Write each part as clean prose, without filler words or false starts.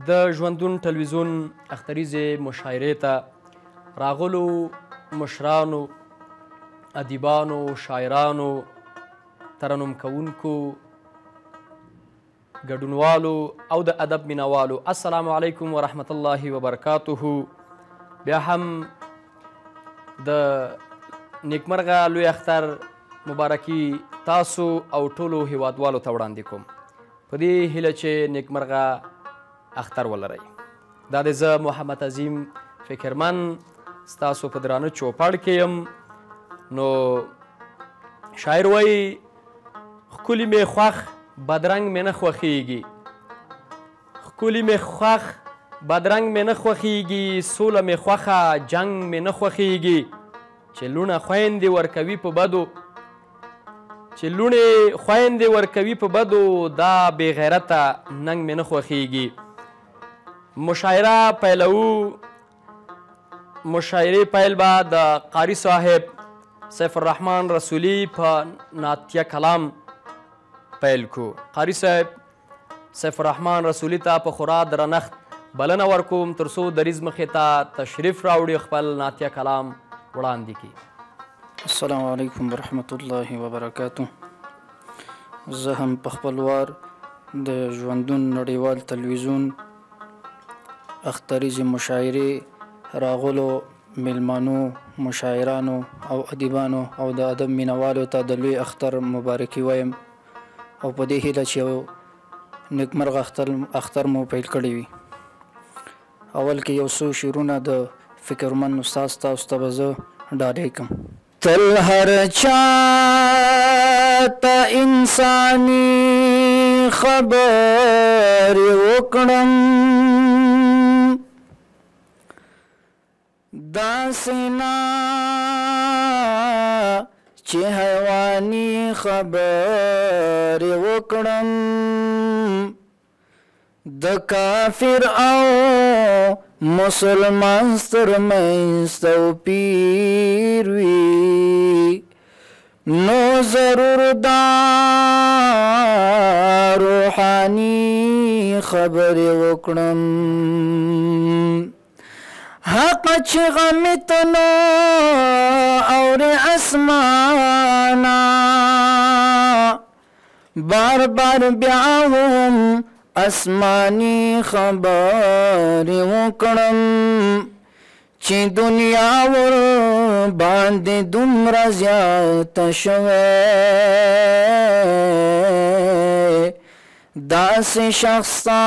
د ژوندون ټلویزیون اختریزې مشاعرې ته راغلو مشرانو، ادیبانو، شاعرانو، ترنم کوونکو، ګډونوالو او د ادب مینوالو، السلام علیکم ورحمت الله وبرکاته. بیا هم د نیکمرغه لوی اختر مبارکي تاسو او ټولو هیوادوالو ته وړاندې کوم په دې هیله چې نیکمرغه اختر ولرئ. دا دی زه محمد عظیم فکرمن ستاسو په درانه چوپړ کې یم. نو شاعر وایي ښکلي مې خوښ بدرنګ مې نه خوښیږي، ښکلي مې خوښ بدرنګ مې نه خوښیږي، سوله مې خوښه جنګ مې نه خوښیږي. چې لوڼه خویندې ورکوي په بدو، چې لوڼې خویندې ورکوي په بدو، دا بې غیرته ننګ مې نه خوښیږي. مشاعره پیلوو. مشاعرې پیل به د قاري صاحب سیف الرحمن رسولي په نعتیه کلام پیل کو. قاري صاحب سیف الرحمن رسولي ته په خورا درنښت بلنه ورکوم تر څو دریځ مخې ته تشریف راوړي، خپل نعتیه کلام وړاندې کړي. السلام علیکم ورحمت الله وبرکاته. زه هم په خپل وار د ژوندون نړیوال تلویزیون اختریزې مشاعرې راغلو میلمانو، مشاعرانو او ادیبانو او د ادب مینوالو ته د لوی اختر مبارکي وایم او په دې هیله چې یو نیکمرغه اختر مو پیل کړی وي. اول کې یو څو شعرونه د فکرمن استاد تاسو ته به زه ډالۍ کړم. تل هر چا ته انساني خبرې وکړم، داسې نه چې حیواني خبرې وکړم، د کافر او مسلمان ترمنځ توپیر وي، نو ضرور دا روحاني خبرې وکړم. حق چغه مې تنو اورې اسمانا، بار بار بیا هم اسمانی خبرې وکړم، چې دنیا ور باندې دومره زیاته شوې، داسې شخص ته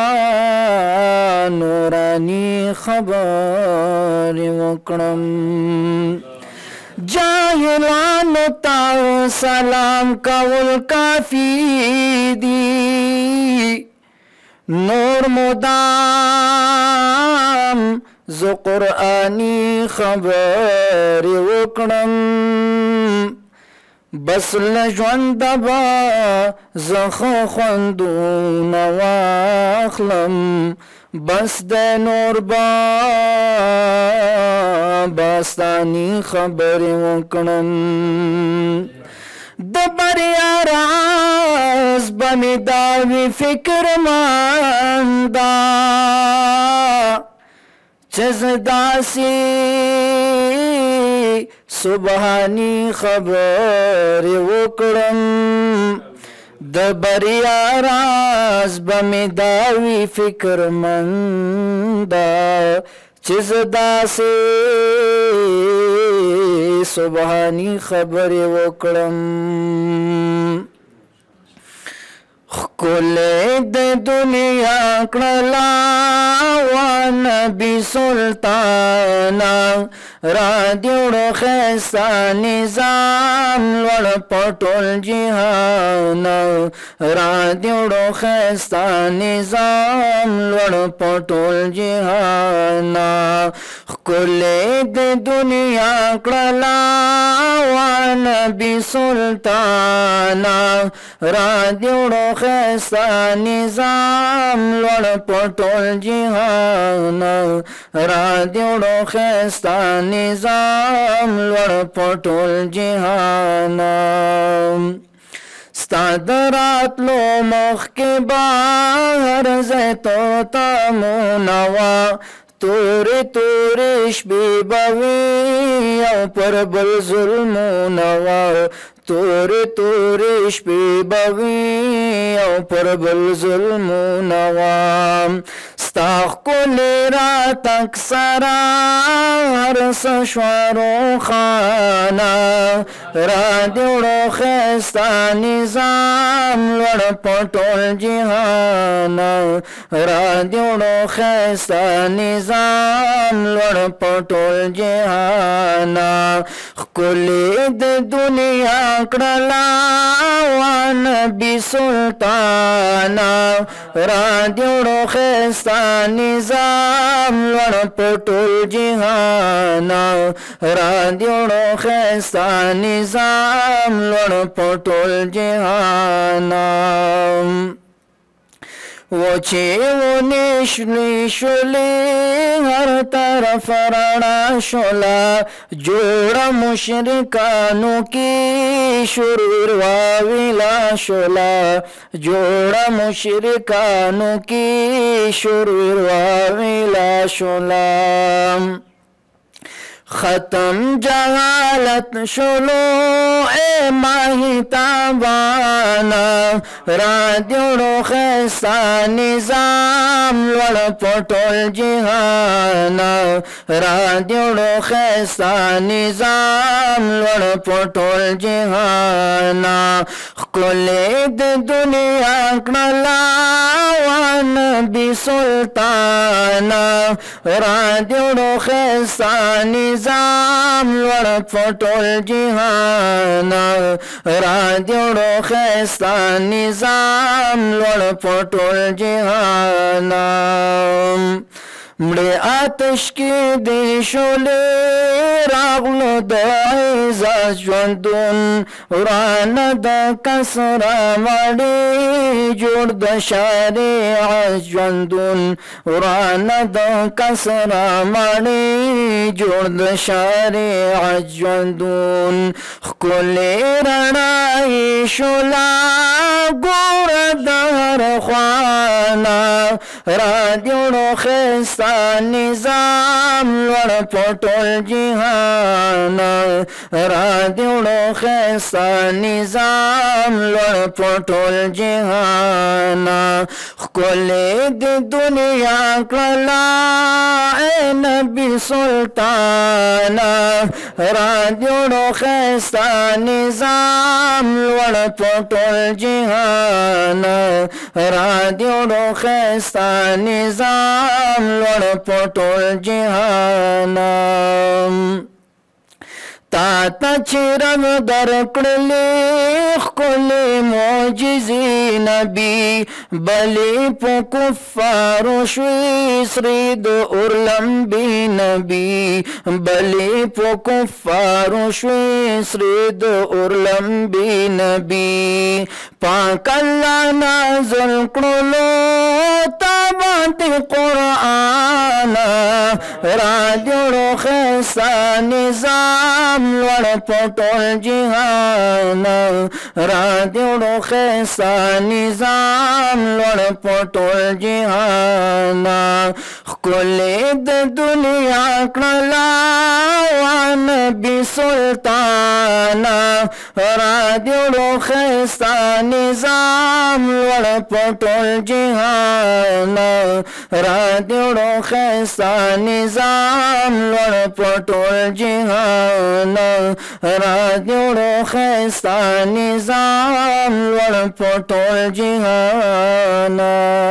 نوراني خبرې وکړم. جاهلانو ته سلام کول کافی دی، نور مدام زه قرآني خبرې وکړم، بس له ژونده به زه ښه خوندونه واخلم، بس د نور به باستاني خبرې وکړم. د بریا راز به مې دا وي فکرمنده، چې زه داسې سبحاني خبرې وکړم، د بریا راز به مې دا وي فکرمنده، چې زه داسې سبحاني خبرې وکړم. ښکلی د دنیا کړله وا نبي سلطانه، را دې وړو ښایسته نظام لوړ په ټول جهان، را دې وړو ښایسته نظام لوړ په ټول جهان. ښکلی د دنیا کړله وا نبي سلطانه، را دې وړو ښایسته نظام لوړ په ټول جهان، را دې وړو ښایسته نظام لوړ په ټول جهان. ستا د راتلو مخکې به هر ځای توتمونه وه تورې تورې شپې به وي او پر بل ظلمونه وه تورې تورې شپې به وي او پر بل ظلمونه وه ستا ښکلې راتګ سره هر څه شوه روښانه را دې وړو ښایسته نظام لوړ په ټول جهان را دې وړو ښایسته نظام لوړ په ټول جهان ښکلې د دنیا کړله وا نبي سلطانه را دې وړو ښایسته نظام لوړ په ټول جهان را دې وړو ښایسته نظام لوړ په ټول جهان وچې ونې شنې شولې هر طرف رڼا شوله جوړه مشرکانو کې شرور واویلا شوله جوړه مشرکانو کې شرور واویلا شوله ختم جهالت شلو اے ماہی تابانا را دیوڑو خیستا نظام لوڑ پٹول جہانا را دیوڑو خیستا نظام لوڑ پٹول جہانا کلے دنیا کڑلا نبی سلطانا را دیوڑو خیستا نظام لوڑ پٹول جہانا را دیوڑو خیستا نظام لوڑ پٹول جہانا مڑے آتش کی دی شولے راغلو دا عزاز جوندون وران دا کسرا مڑی جوڑ دا شریع جوندون وران دا کسرا مڑی جوڑ دا شریع جوندون خکولی رنائی شولا گور دار خوانا را دیوڑو خیستا نظام لوڑ پٹول جہانا را دیوڑو خیستا نظام لوڑ پٹول جہانا کلے دنیا کلا اے نبی سلطانا را دیوڑو خیستا نظام لوڑ پٹول جہانا را دیوڑو خیستا نظام لوڑ پٹول جہانا تا تا چرم در کڑلی خکلی موجزی نبی بلی پو کفارو شوی سرید ارلمبی نبی بلی پو کفارو شوی سرید ارلمبی نبی پاک اللہ نازل کڑلو تابانتی قرآن را دیوڑو خیستا نظام لوڑ پٹول جہانا را دیوڑو خیستا نظام لوڑ پٹول جہانا کلے دنیا کڑلا نبی سلطانا را دیوڑو خیستا نظام لوڑ پٹول جہانا را دیوڑو خیستا نظام لوڑ پٹول جہانا را دیوڑو خیستا نظام لوڑ پٹول جہانا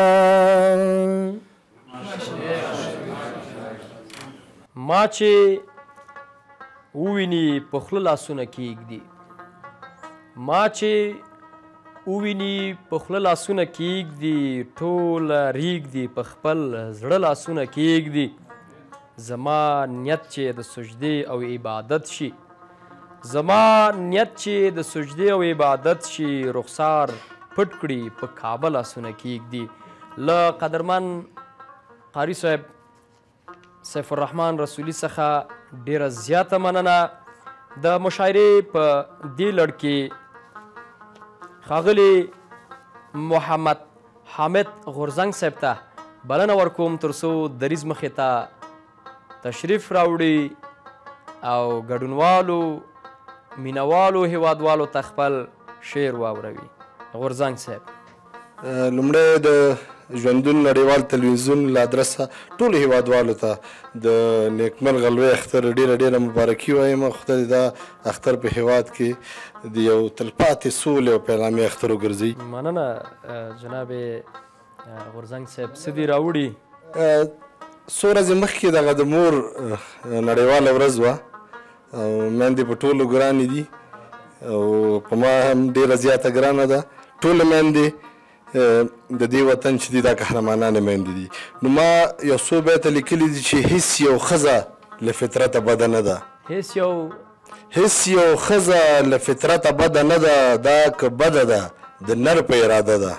ما چې وویني په خوله لاسونه کیږدي ما چې وویني په خوله لاسونه کیږدي ټوله ریږدي په خپل زړه لاسونه کیږدي زما نیت چې د سجدې او عبادت شي زما نیت چې د سجدې او عبادت شي رخسار پټ کړي په کعبه لاسونه کیږدي له قدرمن قاري صاحب سیف الرحمن رسولي څخه ډیره زیاته مننه د مشاعرې په دې لړ کې ښاغلي محمد حامد غورزنګ صاحب ته بلنه ورکوم تر څو دریځ مخې ته تشریف راوړي او ګډونوالو مینوالو هیوادوالو ته خپل شعر واوروي. غورزنګ صاحب. لومړی د ژوندون نړیوال تلویزیون له ادرسه ټولو هیوادوالو ته د نیکمرغه لوی اختر ډېره ډېره مبارکي وایم. خدای دې دا اختر په هیواد کې د یو تلپاتې سولې او پیغامي اختر وګرځي. مننه جناب غورزنګ صاحب. څه دې راوړي؟ څو ورځې مخکې دغه د مور نړیواله ورځ وه او میندې په ټولو ګرانې دي او په ما هم ډېره زیاته ګرانه ده. ټولې میندې د دې وطن چې دي دا قهرمانانې میندې دي. نو ما یو څو بیته لیکلي دي چې هیڅ یو ښځه له فطرته بده نه ده. هیڅ یو ښځه له فطرته بده نه ده، دا که بده ده د نر په اراده ده.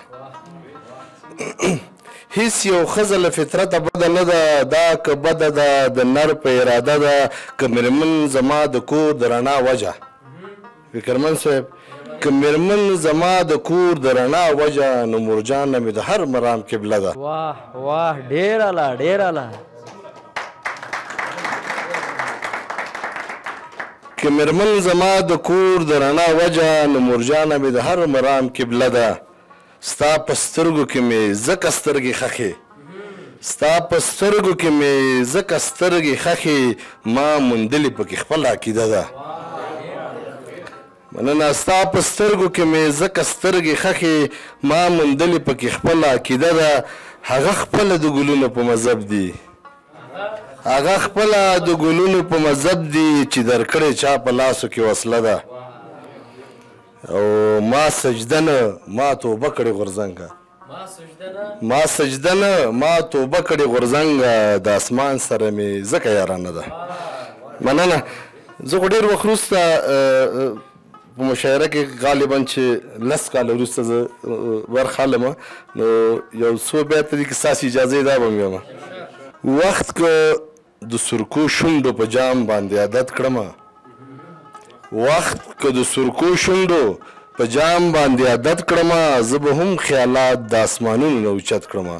هیڅ یو ښځه له فطرته بده نه ده، دا که بده ده د نر په اراده ده. که مېرمن زما د کور د رڼا وجه، فکرمن صاحب، که مېرمن زما د کور د رڼا وجه، نو مرجانه مې د هر مرام قبله ده. واه واه، ډېر اعلی ډېر اعلی. که مېرمن زما د کور د رڼا وجه، نو مرجانه مې د هر مرام قبله ده. ستا په سترګو کې مې ځکه سترګې خښې، ستا په سترګو کې مې ځکه سترګې خښې، ما موندلې پکې خپله عقیده ده. مننه. ستا په سترګو کې مې ځکه سترګې خښې، ما موندلې پکې خپله عقیده ده. هغه خپله د ګلونو په مذهب دي، هغه خپله د ګلونو په مذهب دي، چې درکړې چا په لاسو کې وسله ده. او ما سجده نه، ما توبه کړې غورځنګه، ما سجده نه، ما توبه کړې غورځنګه، د اسمان سره مې ځکه یارانه ده. مننه. زه خو ډېر وخت وروسته په مشاعره کې غالبا چې 10 کاله وروسته زه ورخالم، نو یو څو بیته دي که ستاسې اجازه دا به مې ویمه. وخت که د سرکو شونډو په جام باندې عادت کړمه، وخت که د سرکو شونډو په جام باندې عادت کړمه، زه به هم خیالات د اسمانونو نه اوچت کړمه.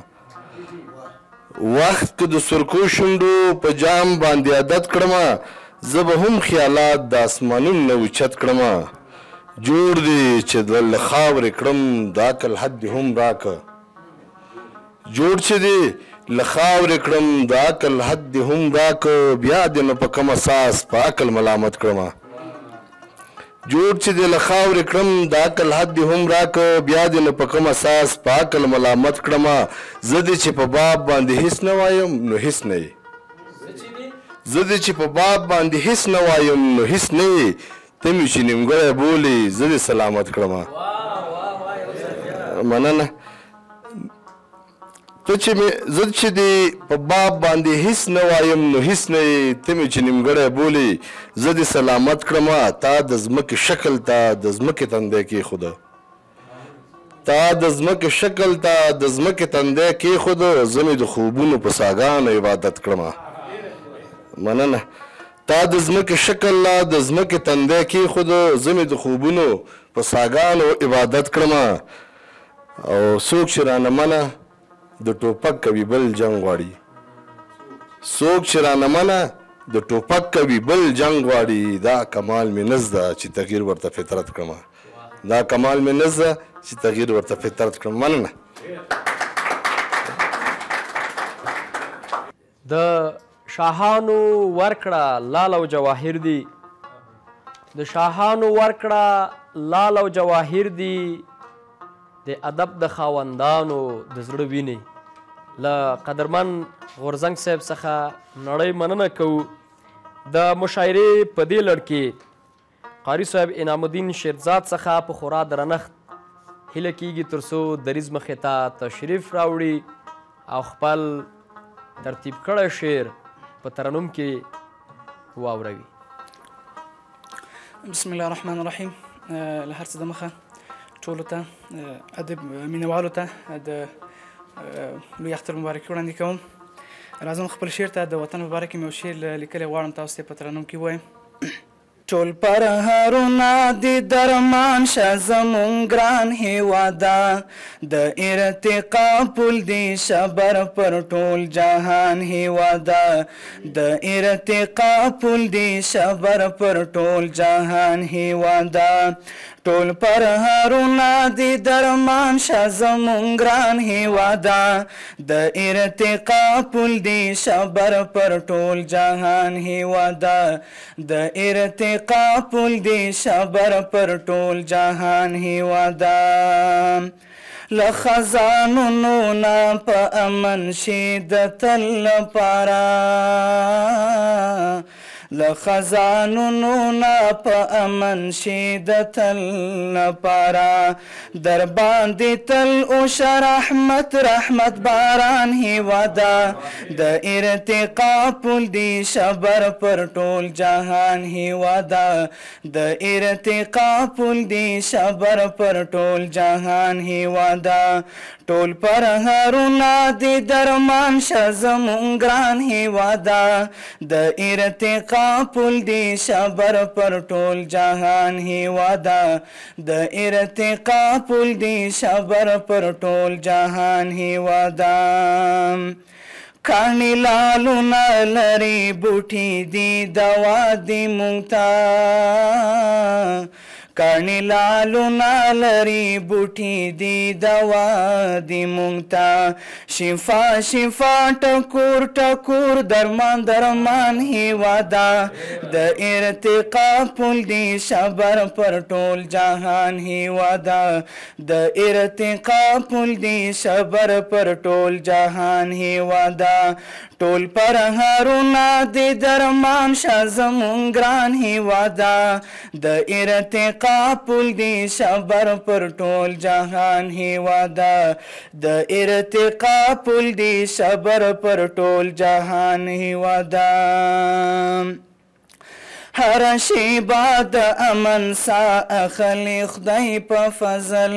وخت که د سرکو شونډو په جام باندې عادت کړمه، زه به هم خیالات د اسمانونو نه اوچت کړمه. جوړ دی چې له خاورې کړم، د عقل حد دې هم راکه. جوړ چې دی له خاورې کړم، د عقل حد دې هم راکه، بیا دې نو په کوم اساس په عقل ملامت کړمه. جوړ چې دې له خاورې کړم، د عقل حد دې هم راکه، بیا دې نو په کوم اساس په عقل ملامت کړمه. زه دې چې په باب باندې هیڅ نه وایم، نو هیڅ نه یې. زه دې چې په باب باندې هیڅ نه وایم، نو هیڅ نه یې. ته مې چې نیمګړی بولې، زه دې سلامت کړمه. مننه. زه چې دې په باب باندې هیڅ نه وایم، نو هیڅ نه یې. ته مې چې نیمګړی بولې، زه دې سلامت کړمه. تا د ځمکې شکل ته د ځمکې تندی کېښوده، تا د ځمکې شکل ته د ځمکې تندی کېښوده، زه مې د خوبونو په ساګانو عبادت کړمه. مننه. تا د ځمکې شکل لا د ځمکې تندی کېښوده، زه مې د خوبونو په ساګانو عبادت کړمه. او څوک چې رانه منه، د ټوپک کوي بل جنګ غواړي. څوک چې رانه منه، د ټوپک کوي بل جنګ غواړي. دا کمال مې نه زده چې تغییر ورته فطرت کړمه، دا کمال مې نه زده چې تغییر ورته فطرت کړم. مننه. د شاهانو ورکړه لال او جواهر دي، د شاهانو ورکړه لال او جواهر دي، د ادب د خاوندانو د زړه وینې. له قدرمن غورزنګ صاحب څخه نړۍ مننه کوو. د مشاعرې په دې لړ کې قاري صاحب انعام الدین شیرزاد څخه په خورا درنښت هیله کیږي تر څو دریځ مخې ته تشریف راوړي او خپل ترتیب کړی شعر په ترنم کې واوروي. بسم الله الرحمن الرحیم. له هر څه دمخه ټولو ته ادب مینوالو ته د لوی اختر مبارکي وړاندې کوم. راځم خپل شعر ته د وطن په باره کې مې یو شعر لیکلی غواړم تاسو ته په ترنم کې ووایم. ټول پرهرونه د درمان شه زمونږ ګران هېواده د ارتقا پل دی شبر پر ټول جهان هېواده د ارتقا پل دی شبر پر ټول جهان هېواده ټول پرهرونه د درمان شه زمونږ ګران هېواده د ارتقا پل دی شبر پر ټول جهان هېواده د ارتقا پل دی شبر پر ټول جهان هېواده له خزانونو نه په امن شي د تل لپاره له خزانونو نه په امن شي د تل لپاره در باندې تل اوشه رحمت رحمت باران هېواده د ارتقا پل دی شبر پر ټول جهان هېواده د ارتقا پل دی شبر پر ټول جهان هېواده ټول پرهرونه د درمان شه زمونږ ګران هېواده د ارتقا پل دی شبر پر ټول جهان هېواده د ارتقا پل دی شبر پر ټول جهان هېواده کاڼي لالونه لري بوټي دي دوا دي مونږ ته کاڼي لالونه لري بوټي دي دوا دي مونږ ته شفا شفا ټکور ټکور درمان درمان هېواده د ارتقا پل دی شبر پر ټول جهان هېواده د ارتقا پل دی شبر پر ټول جهان هېواده ټول پرهرونه د درمان شه زمونږ ګران هېواده د ارتقا پل دی شبر پر ټول جهان هېواده د ارتقا پل دی شبر پر ټول جهان هېواده هر شیبه د امن سا اخلي خدای په فضل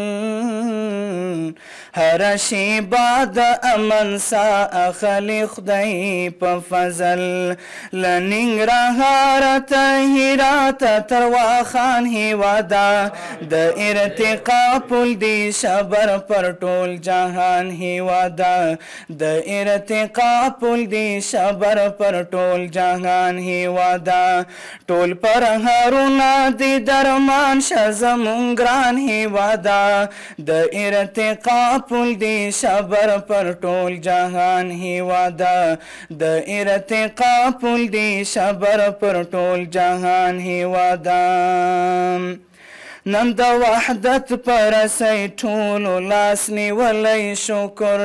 هر شیبه د امن سا اخلي خدای په فضل له ننګرهار ته هرات تر واخان هېواده د ارتقا پل دی شبر پر ټول جهان هېواده د ارتقا پل دی شبر پر ټول جهان هېواده ټول پرهرونه د درمان شه زمونږ ګران هېواده د ارتقا پل دی شبر پر ټول جهان هېواده د ارتقا پل دی شبر پر ټول جهان هېواده نن د وحدت پرسۍ ټولو لاس نیولی شکر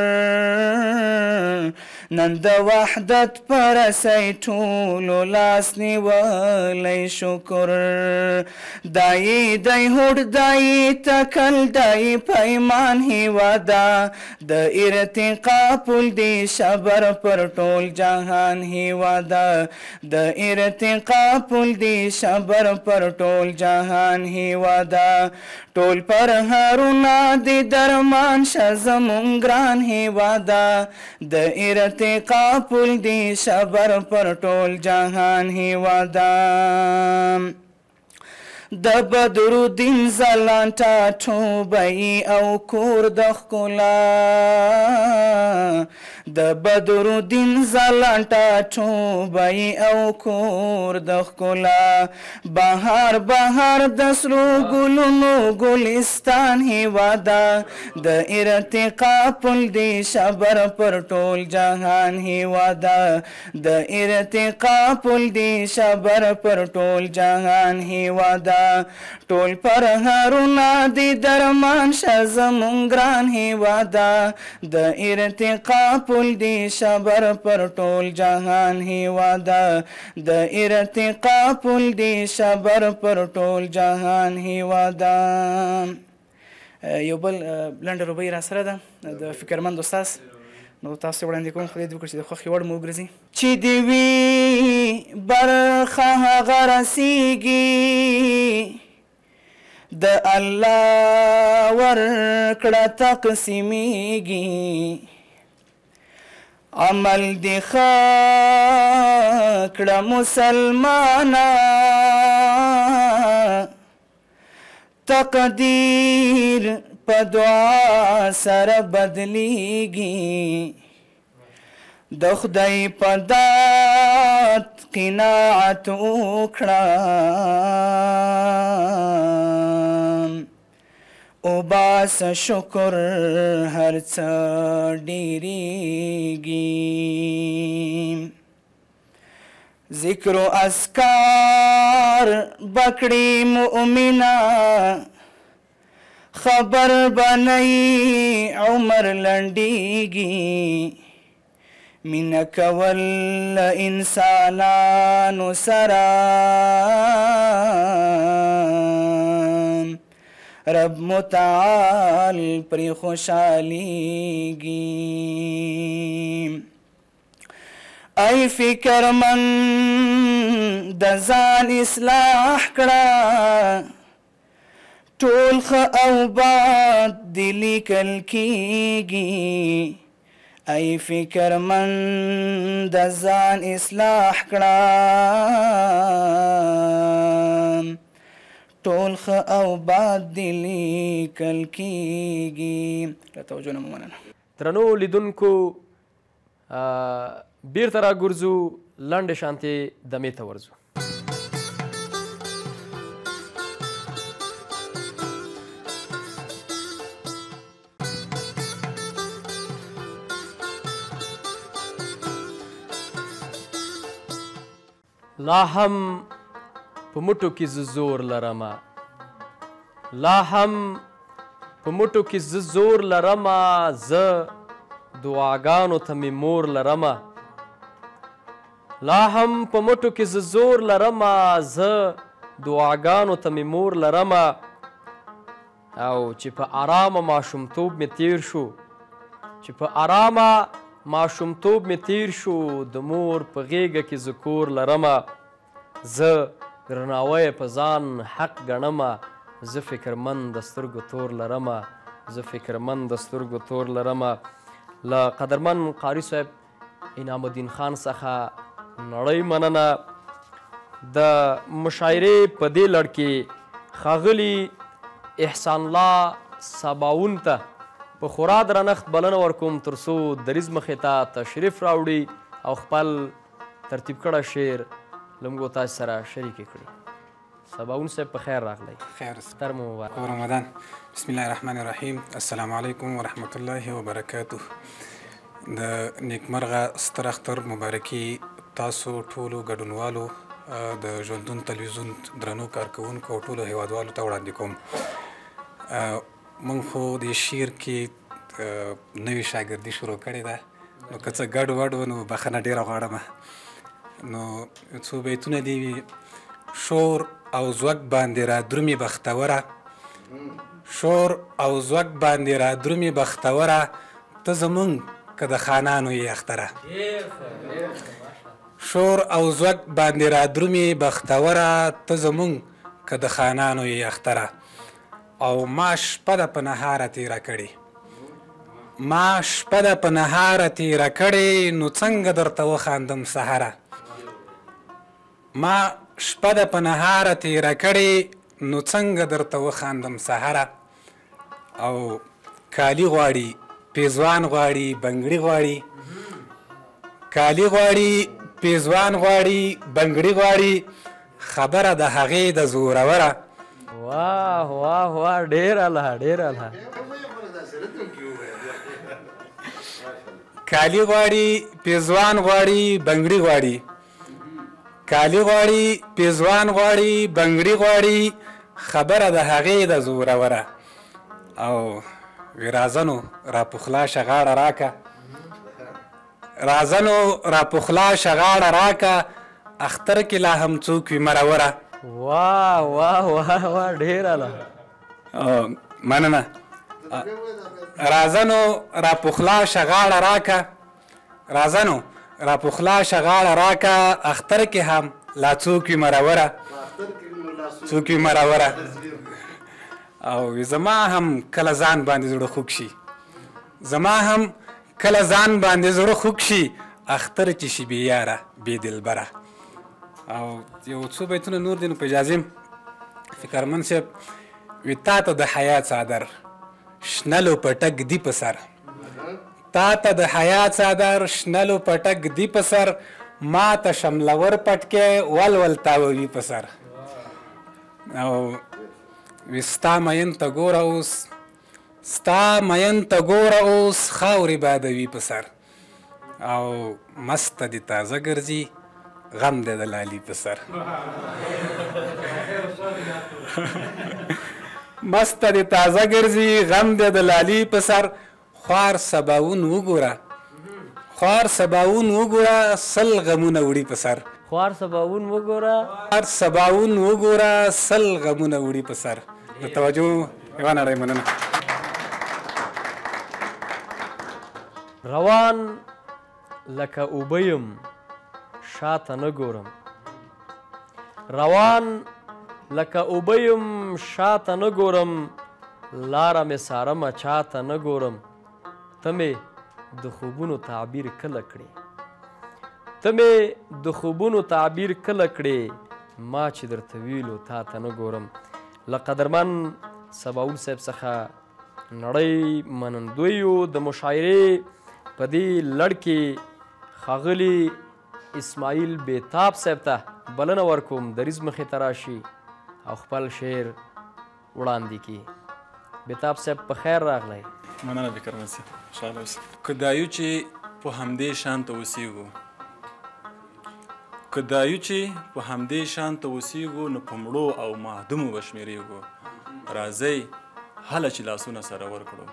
نن د وحدت پرسۍ ټولو لاس نیولی شکر دایې دی هوډ دایې تکل دایې پیمان هېواده د ارتقا پل دی شبر پر ټول جهان هېواده د ارتقا پل دی شبر پر ټول جهان هېواده ټول پرهرونه د درمان شه زمونږ ګران هېواده د ارتقا پل دی شبر پر ټول جهان هېواده د بدرالدین ځلان ټاټوبی او کور د ښکلا د بدرالدین ځلان ټاټوبی او کور د ښکلا بهار بهار د سرو ګلونو ګلستان هېواده د ارتقا پل دی شبر پر ټول جهان هېواده د ارتقا پل دی شبر پر ټول جهان هېواده ټول پرهرونه د درمان شه زمونږ ګران هېواده د ارتقا پل دی شبر پر ټول جهان هېواده د ارتقا پل دی شبر پر ټول جهان هېواده یو بل لنډه روبۍ راسره ده د فکرمند استاذ نو تاسو وړاندې کوم خدای دې وکړي چې د خوښې وړ مو وګرځي چې دې وي برخه هغه رسیږي د الله ورکړه تقسیمیږي عمل دی ښه کړه مسلمانا تقدیر په دعا سره بدلیږي د خدای په داد قناعت وکړه وباس شکر هر څه ډېرېږي ذکر و اذکار بکړي مؤمنه خبر بنئ عمر لنډیږي مینه کول انسانانو سره رب متعال پرې خوشحالیږي ای فکرمن د ځان اصلاح کړه ټول ښه او بد دې لیکل کېږي ای فکرمن د ځان اصلاح کړه ټول ښه او بد دې لیکل کېږي له توجه نه مو مننه درنو لیدونکو بیرته راګرځو لنډې شانتې دمې ته ورځو لا هم په مټو کې زه زور لرمه لا هم په مټو کې زه زور لرمه زه دعاګانو ته مې مور لرمه لا هم په مټو کې زه زور لرمه زه دعاګانو ته مې مور لرمه او چې په آرامه ماشومتوب مې تیر شو چې په آرامه ماشومتوب مې تیر شو د مور په غېږه کې زه کور لرمه زه درناوی په ځان حق ګڼمه زه فکرمند د سترګو تور لرمه زه فکرمند د سترګو تور لرمه له قدرمن قاري صاحب انعام الدین خان څخه نړۍ مننه د مشاعرې په دې لړ کې ښاغلي احسان الله سباون ته په خورا درنښت بلنه ورکوم تر څو دریځ مخې ته تشریف راوړي او خپل ترتیب کړه شعر لمګو تاسو سره شریکې کړي سباون صاحب په خیر راغلی خیر اختر مو مبارک رمضان بسم الله الرحمن الرحیم السلام علیکم ورحمت الله وبرکاته د نیکمرغه ستر اختر مبارکي تاسو ټولو ګډونوالو د ژوندون تلویزیون درنو کارکوونکو او ټولو هیوادوالو ته وړاندې کوم موږ خو د شعر کې نوې شاګردي شروع کړې ده نو که څه ګډ وډ و نو بخښنه ډېره غواړم نو څو بیتونه دي شور او زوږ باندې را درومې بختوره شور او زوږ باندې را درومې بختوره ته زمونږ که د خانانو یې اختره شور او زوږ باندې را درومې بختوره ته زمونږ که د خانانو یې اختره او ما شپه ده په نهاره تېره کړې ما شپه ده په نهاره تېره کړې نو څنګه درته وخاندم سهره ما شپه ده په نهاره تېره کړې نو څنګه درته وخاندم سهره او کالي غواړي پیزوان غواړي بنګړي غواړي کالي غواړي پیزوان غواړي بنګړي غواړي خبره د هغې د زوروره واه واه واه ډېر اله ډېر اله کالي غواړي پیزوان غواړي بنګړي غواړي کالي غواړي پیزوان غواړي بنګړي غواړي خبره د هغې د زوروره او وی رازنو را پخلا شغاړه راکه رازنو را پخلا شغاړه راکه اختر کې لا هم څوک وي مروره واه واه واه واه ډېر اله مننه رازنو را پخلا شغاړه راکه رازنو را پخلا شغاړه راکه اختر کې هم لا څوک وي مروره څوک وي مروره او زما هم کله ځان باندې زړه خوږ شي زما هم کله ځان باندې زړه خوږ شي اختر چې شي بې یاره بې دلبره. او یو څو بیتونه نور دي نو په اجازې فکرمند صاحب وي تا ته د حیا څادر شنلو پټک دی په سر، تا ته د حیا څادر شنلو پټک دی په سر، ما ته شملور پټکی ولول تاووي په سر. او وي ستا مین ته ګوره اوس، ستا مین ته ګوره اوس خاورې بادوي په سر. او مسته دې تازه ګرځي غم دې د لالي په سر. مسته دې تازه ګرځي غم دې د لالي په سر. خوار سباوون وګوره، خوار سباوون وګوره سل غمونه وړي په سر. خوار سباوون وګوره، خوار سباوون وګوره سل غمونه وړي په سر. د توجه یوه نړۍ مننه. روان لکه اوبه یم شاته نه ګورم، روان لکه اوبه یم شاته نه ګورم، لاره مې څارمه چاته نه ګورم. ته مې د خوبونو تعبیر کله کړې، ته مې د خوبونو تعبیر کله کړې، ما چې درته ویلو تا ته نه ګورم. له قدرمن سباوون صاحب څخه نړۍ منندویو د مشاعرې په دې لړ کې ښاغلي اسماعیل بیتاب صاحب ته بلنه ورکوم دریځ مخې ته راشي او خپل شعر وړاندې کړي. بیتاب صاحب په خیر راغلی. مننه فکرمند صاحب، خوشحاله اوسئ. که دا یو چې په همدې شان ته اوسېږو، که دا یو چې په همدې شان ته اوسېږو، نو په مړو او معدومو به شمېرېږو. راځئ هله چې لاسونه سره ورکړو،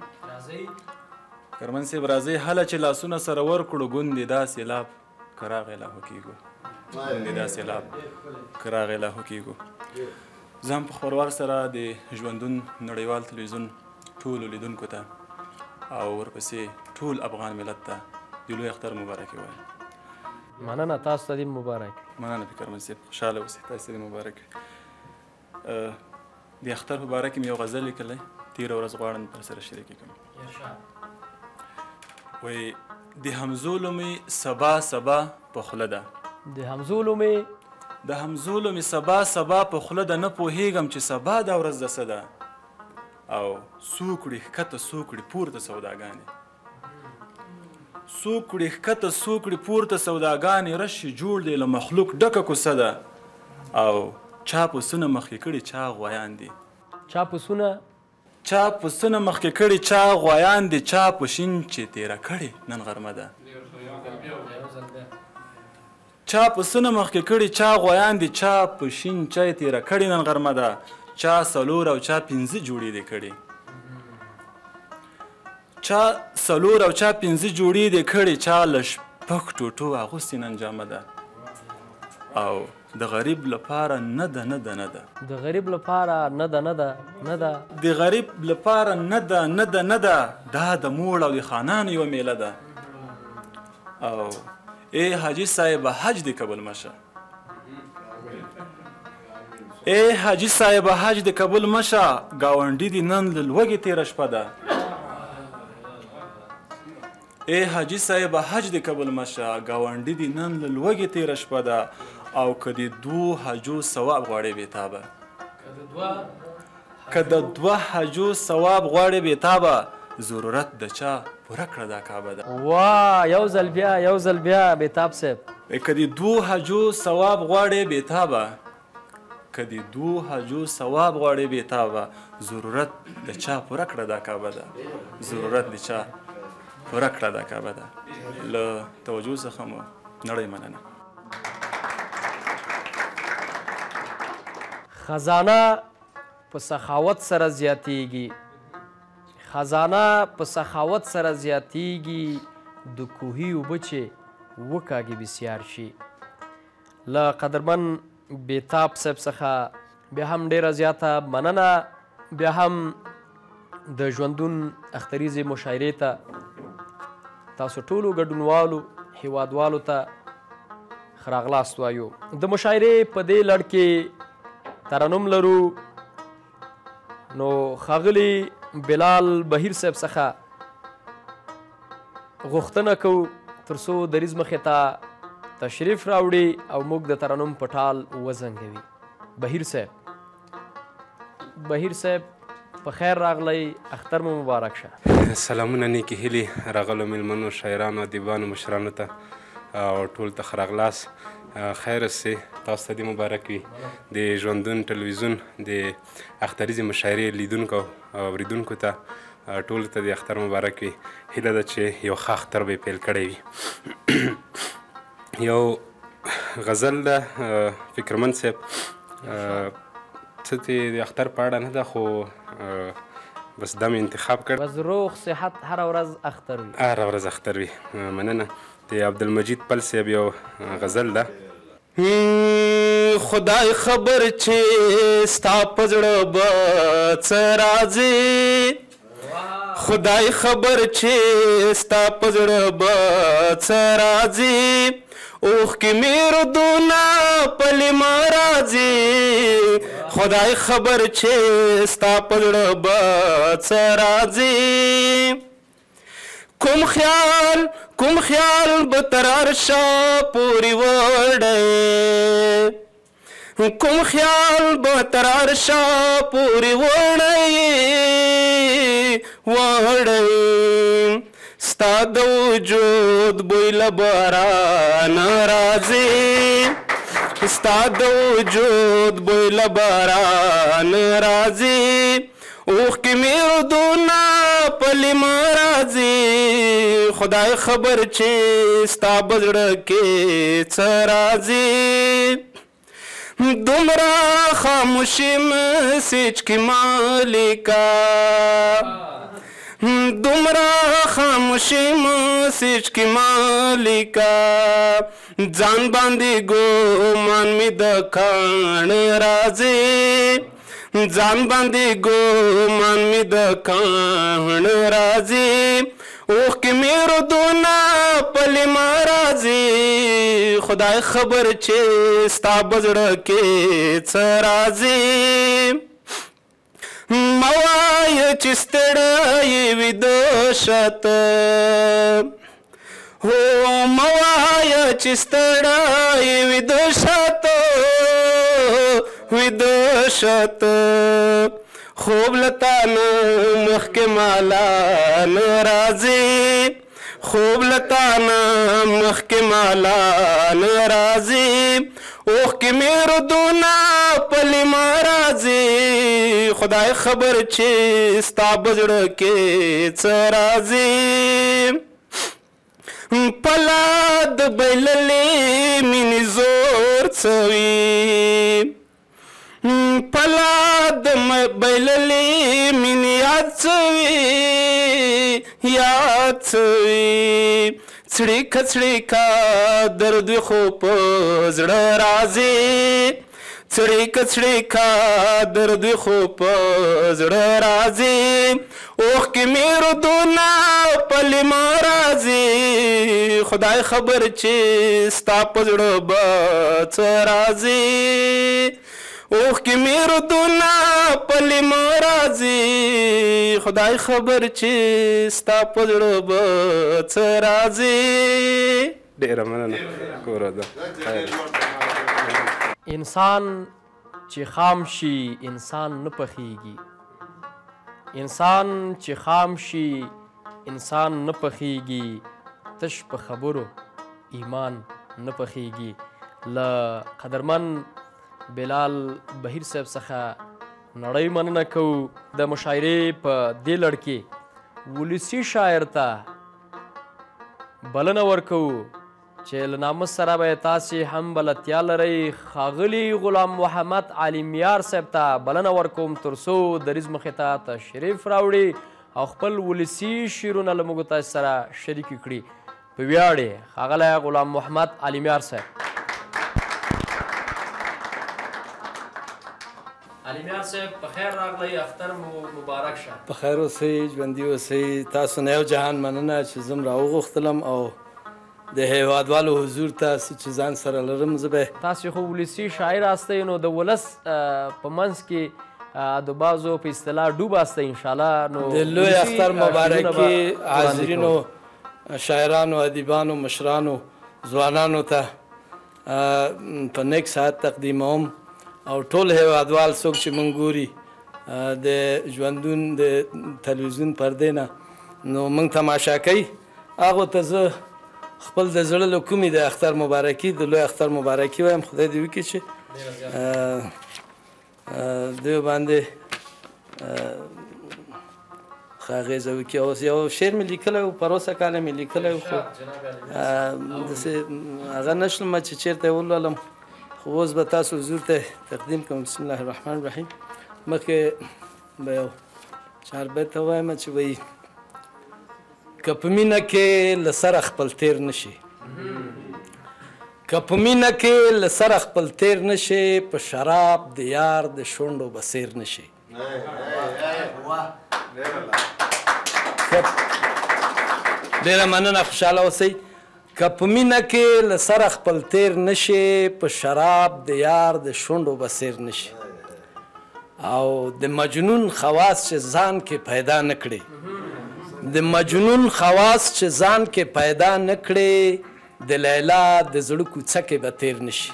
فکرمند صاحب راځئ هله چې لاسونه سره ورکړو، ګوندې دا سیلاب که راغی لاهو کېږو، ګوندې دا سیلاب که راغی لاهو کېږو. زه هم په خپروال سره د ژوندون نړیوال تلویزیون ټولو لیدونکو ته او ورپسې ټول افغان ملت ته د لوی اختر مبارکي وایم. مننه، تاسو ته دې مبارک. مننه فکرمند صاحب، خوشحاله اوسئ. تاسو ته دې مبارک. د اختر په باره کې مې یو غزل لیکلی، تېره ورځ غواړم در سره شریکې کړم. وایي د همزولو مې سبا سبا په خوله ده، د همزولو مې د همزولو مې سبا سبا په خوله ده، نه پوهېږم چې سبا دا ورځ د څه ده. او څوک وړي ښکته څوک وړي پورته سوداګانې، څوک وړي ښکته څوک وړي پورته سوداګانې، رشي جوړ دی له مخلوق ډکه کوڅه ده. او چا پسونه مخکې کړي چا غویان دي، چا پسونه چا پسونه مخکې کړي چا غویان دي، چا پشین چې تیره کړي نن غرمه ده. چا پسونه مخکې کړي چا غویان دي، چا پشین چې تیره کړي نن غرمه ده. چا څلور او چا پنځه جوړې دي کړي، چا څلور او چا پنځه جوړې دي کړي، چا له شپږ ټوټو اغوستې نن جامه ده. او د غریب لپاره نه ده نه ده نه ده، د غریب لپاره نه ده نه ده نه ده، د غریب لپاره نه ده نه ده نه ده، دا د موړ او د خانانو یوه میله ده. او ای حاجي صاحب حج دې قبول مشه، ای حاجي صاحب حج دې قبول مشه، ګاونډي دې نن له لوږې تېره شپه ده. ای حاجي صاحب حج دې قبول مشه، ګاونډي دې نن له لوږې تېره شپه ده. او که د دوو حجو ثواب غواړې بېتابه، که د دوه حجو ثواب غواړې بېتابه، ضرورت د چا پوره کړه دا کعبه ده. وا یو ځل بیا یو ځل بیا بیتاب صاحب. که د دوو حجو ثواب غواړې بېتابه، که د دوو حجو ثواب غواړې بېتابه، ضرورت د چا پوره کړه دا کعبه ده، ضرورت د چا پوره کړه دا کعبه ده. له توجه څخه مو نړۍ مننه. خزانه په سخاوت سره زیاتیږي، خزانه په سخاوت سره زیاتیږي، د کوهي اوبه چې وکاږي بسیار شي. له قدرمن بیتاب صاحب څخه بیا هم ډیره زیاته مننه. بیا هم د ژوندون اختریزې مشاعرې ته تاسو ټولو ګډونوالو هیوادوالو ته ښه راغلاست وایو. د مشاعرې په دې لړ کې ترنم لرو نو ښاغلي بلال بهیر صاحب څخه غوښتنه کوو تر څو دریځ مخې ته تشریف راوړي او موږ د ترنم په ټال وزنګوي. بهیر صاحب په خیر راغلی، اختر مو مبارک شه. سلامونه، نیکې هیلې راغلو مېلمنو، شاعرانو، ادیبانو، مشرانو ته او ټول ته ښه راغلاست. خیر اوسئ، تاسو ته دې مبارک وي. د ژوندون ټلویزیون د اختریزې مشاعرې لیدونکو او اورېدونکو ته ټولو ته د اختر مبارک وي. هیله ده چې یو ښه اختر به یې پیل کړی وي. یو غزل ده فکرمند صاحب، څه چې د اختر په اړه نه ده، خو بس دا مې انتخاب کړ. بس روغ صحت هره ورځ اختر وي. هره ورځ اختر وي. مننه. د عبدالمجید پل صاحب یو غزل ده. خدای خبر چې ستا په زړه به څه راځي، خدای خبر چې ستا په زړه به څه راځي، اوښکې مې ردونه پلې ما راځي، خدای خبر چې ستا په زړه به څه راځي. کوم خیال به تر عرشه پورې وړی، کوم خیال به تر عرشه پورې وړی، ستا د وجود بوی له بارانه راځي، ستا د وجود بوی له بارانه راځي، اوښکې مې ردونه پلې ما راځي، خدای خبر چې ستا په زړه کې څه راځي. دومره خاموشي مسیج کې ما لیکه، دومره خاموشي مسیج کې ما لیکه، ځان باندې ګومان مې د کاڼه راځي، ځان باندې ګومان مې د کاڼه راځي، اوښکې مې ردونه پلې ما راځي، خدای خبر چې ستا په زړه کې څه راځي. مه وایه چې ستړی ویده شه ته، هو مه وایه چې ستړی ویده شه ته، ویده شه ته، خوب له تا نه مخکې مالا نه راځي، خوب له تا نه مخکې مالا نه راځي، اوښکې مې ردونه پلې ما راځي، خدای خبر چې ستا په زړه کې څه راځي. پله د بایللې مینې زور څه وي، پله د بایللې مینې یاد څه وي، یاد څه وي، څړیکه څړیکه درد وي خو په زړه راځي، څړیکه څړیکه درد وي خو په زړه راځي، اوښکې مې ردونه پلې ما راځي، خدای خبر چې ستا په زړه به څه راځي، اوښکې مې ردونه پلې ما راځي، خدای خبر چې ستا په زړه به څه راځي. ډېره مننه. کوره ده. انسان چې خام شي انسان نه پخیږي، انسان چې خام شي انسان نه پخیږي، تش په خبرو ایمان نه پخیږي. له قدرمن بلال بهیر صاحب څخه نړۍ مننه کوو. د مشاعرې په دې لړ کې ولسي شاعر ته بلنه ورکوو چې له نامه سره به تاسې هم بلدتیا لرئ. ښاغلي غلام محمد عالمیار صاحب ته بلنه ورکوم تر څو دریځ مخې ته تشریف راوړي او خپل ولسي شعرونه له موږ تاسو سره شریک کړي. په ویاړ یې ښاغلی غلام محمد عالمیار صاحب. عالمیار صاحب په خیر راغلی، اختر مو مبارک شه. په خیر اوسئ، ژوندي اوسئ. تاسو نه یو جهان مننه چې زه م راوغوښتلم او د هیوادوالو حضور ته چې ځان سره لرم. زه به تاسې خو ولسي شاعر هستئ، نو د ولس په منځ کې د بعضو په اصطلاح ډوب هستئ انشاءالله. نو د لوی اختر مبارکي حاضرینو شاعرانو ادیبانو مشرانو ځوانانو ته په نیک ساعت تقدیموم او ټول هیوادوال څوک چې موږ ګوري د ژوندون د تلویزیون پردې نه نو موږ تماشا کوي هغو ته زه خپل د زړه له کومې د اختر مبارکي د لوی اختر مبارکي وایم خدای دې وکړي چې دوی باندې ښه اغېزه وکړي او یو شعر مې لیکلی و پروسه کال مې لیکلی و خو داسې هغه نه شلم چې چېرته یې ولولم خو اوس به تاسو حضور ته تقدیم کوم بسم الله الرحمن الرحیم مخکې به یو چار بیت ووایم چې وایي که په مینه کې له سره خپل تیر نشي که په مینه کې له سره خپل تیر نشي په شراب د یار د شونډو به سیر نشي ډېره مننه خوشحاله اوسئ که په مینه کې له سره خپل تیر نشي په شراب د یار د شونډو به سیر نشي او د مجنون خواص چې ځان کې پیدا نه کړي د مجنون خواص چې ځان کې پیدا نه کړي د لیلا د زړه کوڅه کې به تیر نشي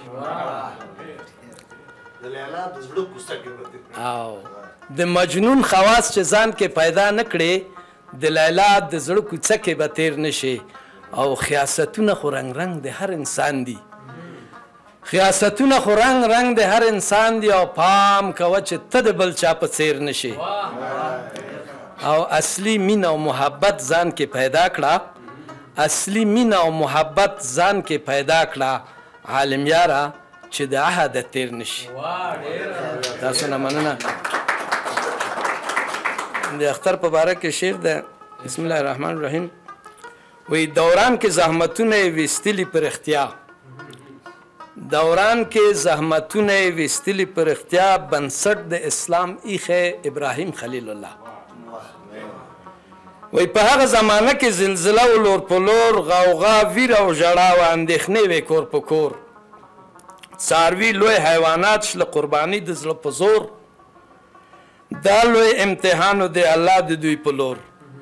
او د مجنون خواص چې ځان کې پیدا نه کړي د لیلا د زړه کوڅه کې به تیر نشي او خیاستونه خو رنګ رنګ د هر انسان دي خیاستونه خو رنګ رنګ د هر انسان دي او پام کوه چې ته د بل چا په څیر نشي او اصلي مینه او محبت ځان کې پیدا کړه اصلي مینه او محبت ځان کې پیدا کړه عالم یاره چې د عهد تیر نشي تاسو نه مننه د اختر په باره کې شعر ده بسم الله الرحمن الرحیم وی دوران کې زحمتونه ویستلی پر اختیا دوران کې زحمتونه ویستلی پر اختیا بنسټ د اسلام ایخه ابراهیم خلیل الله وی په هغه زمانه کې زلزله و لور په لور غوغا ویر او ژړا و اندېښنې وې کور په کور څاروي لوی حیوانات شله قرباني د زړه په زور دا لوی امتحان د الله د دوی په لور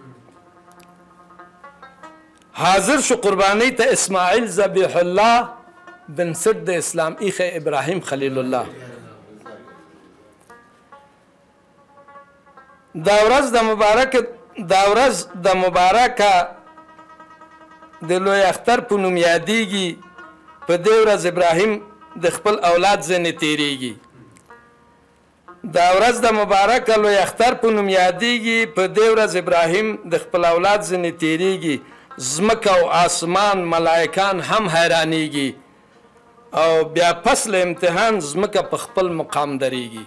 حاضر شو قربانی ته اسماعیل ذبیح الله بنسټ د اسلام ایخه ابراهیم خلیل الله دا ورځ د مبارکه د لوی اختر په نوم یادیږي په دې ورځ ابراهیم د خپل اولاد ځنې تیریږي دا ورځ د مبارکه لوی اختر په نوم یادیږي په دې ورځ ابراهیم د خپل اولاد ځنې تیریږي ځمکه او آسمان ملائکان هم حیرانیږي او بیا پس له امتحان ځمکه په خپل مقام دریږي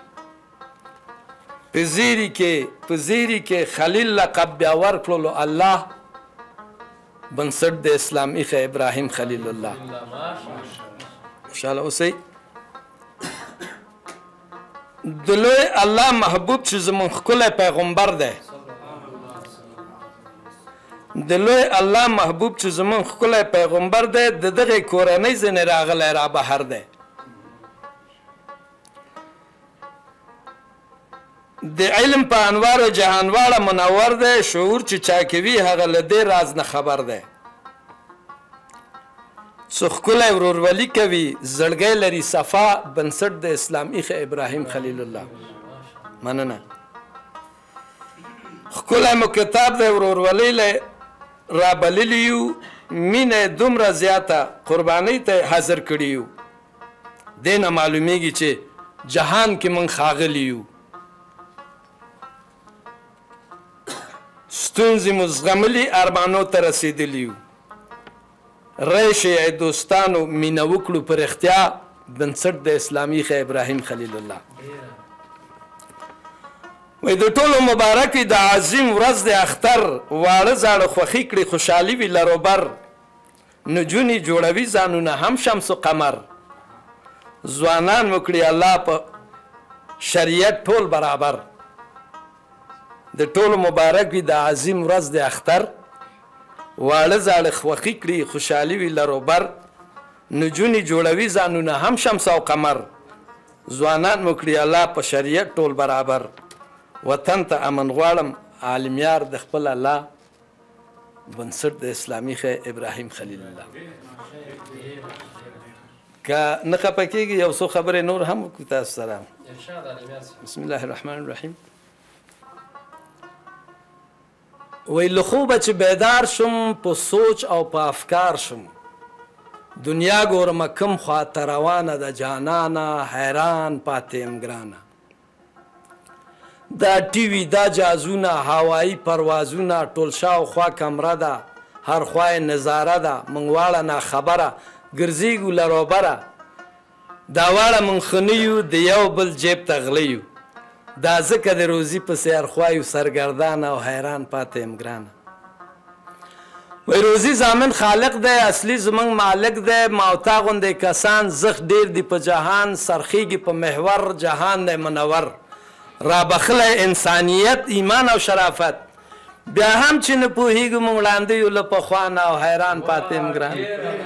په زیري کې خلیل لقب بیا ورکړلو الله بنسټ د اسلام ایخه ابراهیم خلیل الله خوشحاله اوسئ د لوی الله محبوب چې زموږ ښکلی پیغمبر دی د لوی الله محبوب چې زموږ ښکلی پیغمبر دی د دغې کورنۍ ځینې راغلی را بهر دی د علم په انوارو جهانواړه منور دی شعور چې چا کوي هغه له دې راز نه خبر دی څو ښکلی ورورولي کوي زړګی لري صفا بنسټ د اسلام ایخه ابراهیم خلیل الله مننه ښکلی مو کتاب دی ورورولۍ را بللی یو مینه دومره زیاته قربانۍ ته حاضر کړي یو دې نه معلومیږي چې جهان کې موږ ښاغلي یو ستونزې مو زغملي ارمانو ته رسېدلي یو راشئ دوستانو مینه وکړو پر اختیا بنسټ د اسلامي ایخه ابراهیم خلیل الله وی د ټولو مبارک وي د عظیم ورځ د اختر واړه زاړه خوښي کړي خوشحالي وي لروبر نجونې جوړوي ځانونه هم شمس و قمر ځوانان وکړي الله په شریعت ټول برابر د ټولو مبارک وي د عظیم ورځ د اختر واړه زاړه خوښي کړي خوشحالي وي لروبر نجونې جوړوي ځانونه هم شمس او قمر ځوانان وکړي الله په شریعت ټول برابر وطن ته امن غواړم عالم یار د خپل الله بنسټ د اسلامي ابراهیم خلیل الله. که نه خفه کېږي یو څو خبرې نور هم وکړو تاسو سره. بسم الله الرحمن الرحیم. وی له خوبه چې بیدار شم په سوچ او په افکار شم، دنیا ګورمه کوم خواته روانه د جانانه، حیران پاتې یم ګرانه. دا ټي وي دا جازونه هوایي پروازونه ټول شاوخوا کمره ده، هر خوا یې نظاره ده، موږ واړه ناخبره ګرځېږو لروبره. دا واړه موږ ښه نه یو د یو بل جیب ته غله یو، دا ځکه د روزي پسې هر خوا یو سرګردانه او حیران پاتې یم ګرانه. وی روزي زامن خالق دی، اصلي زموږ مالک دی، ما او تا غوندې کسان زخ ډېر دي په جهان، سرخیږي په محور جهان دی منور. را بخله انسانیت ایمان او شرافت، بیا هم چې نه پوهېږو موږ ړانده یو له پخوا نه او حیران پاتې یم ګرانه.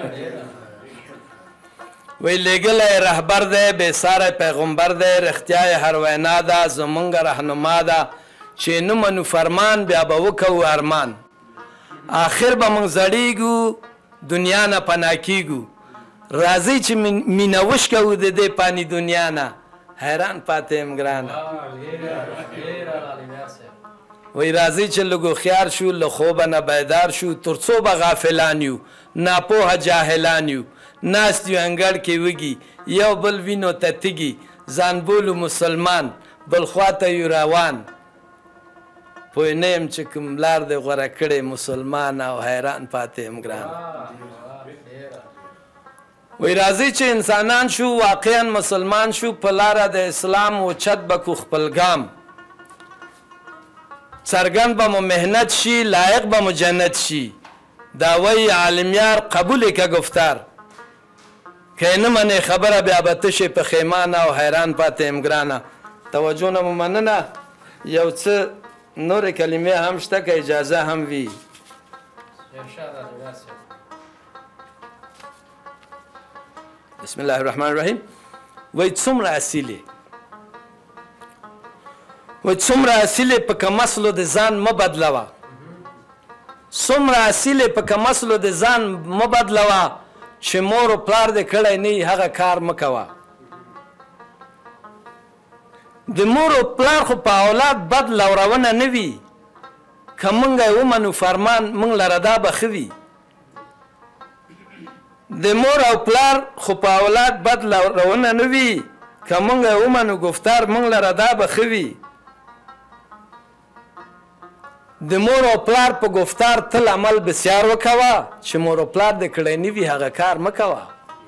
وی لېږلی رهبر دی، بېساری پیغمبر دی، رښتیا یې هر وینا ده، زمونږ رهنما ده، چې نه منو فرمان بیا به وکوو ارمان. آخر به موږ زړېږو دنیا نه پناه کېږو، راځئ چې مینه وشکوو د دې پاني دنیا نه، حیران پاتې یم ګرانه. وی راځئ چې لږ هوښیار شو، له خوبه نه بیدار شو، تر څو به غافلان یو، ناپوهه جاهلان یو، ناست یو انګړ کې وږي، یو بل وینو ته تږي، ځان بولو مسلمان، بل خواته یو روان. پوه نه یم چې کوم لار دې غوره کړې مسلمان، او حیران پاتې یم ګرانه. وی راځئ چې انسانان شو، واقعا مسلمان شو، په لاره د اسلام اوچت به کو خپل ګام، څرګند به مو محنت شي، لایق به مو جنت شي. دا وی عالم یار قبول که گفتار، که نه منې خبره بیا به تشې پښیمانه او حیران پاتې یم ګرانه. توجه نه مو مننه، یو څه نورې کلمې هم شته که اجازه هم وي. بسم الله الرحمن الرحیم. وی څومره اصیلې، وی څومره اصیلې په کمسلو د ځان مه بدلوه، څومره اصیلې په کمسلو د ځان مه بدلوه، چې مور و پلار دې کړی نه هغه کار مه کوه. د مور و پلار خو په اولاد بد لورونه نه وي، که موږ یې ومنو فرمان موږ لره دا به ښه وي. د مور او پلار خو په اولاد بد لورونه نه وي، که موږ یې ومنو گفتار موږ لره دا به ښه وي. د مور او پلار په گفتار تل عمل بسیار وکوه، چې مور او پلار دې کړی نه وي هغه کار مه کوه.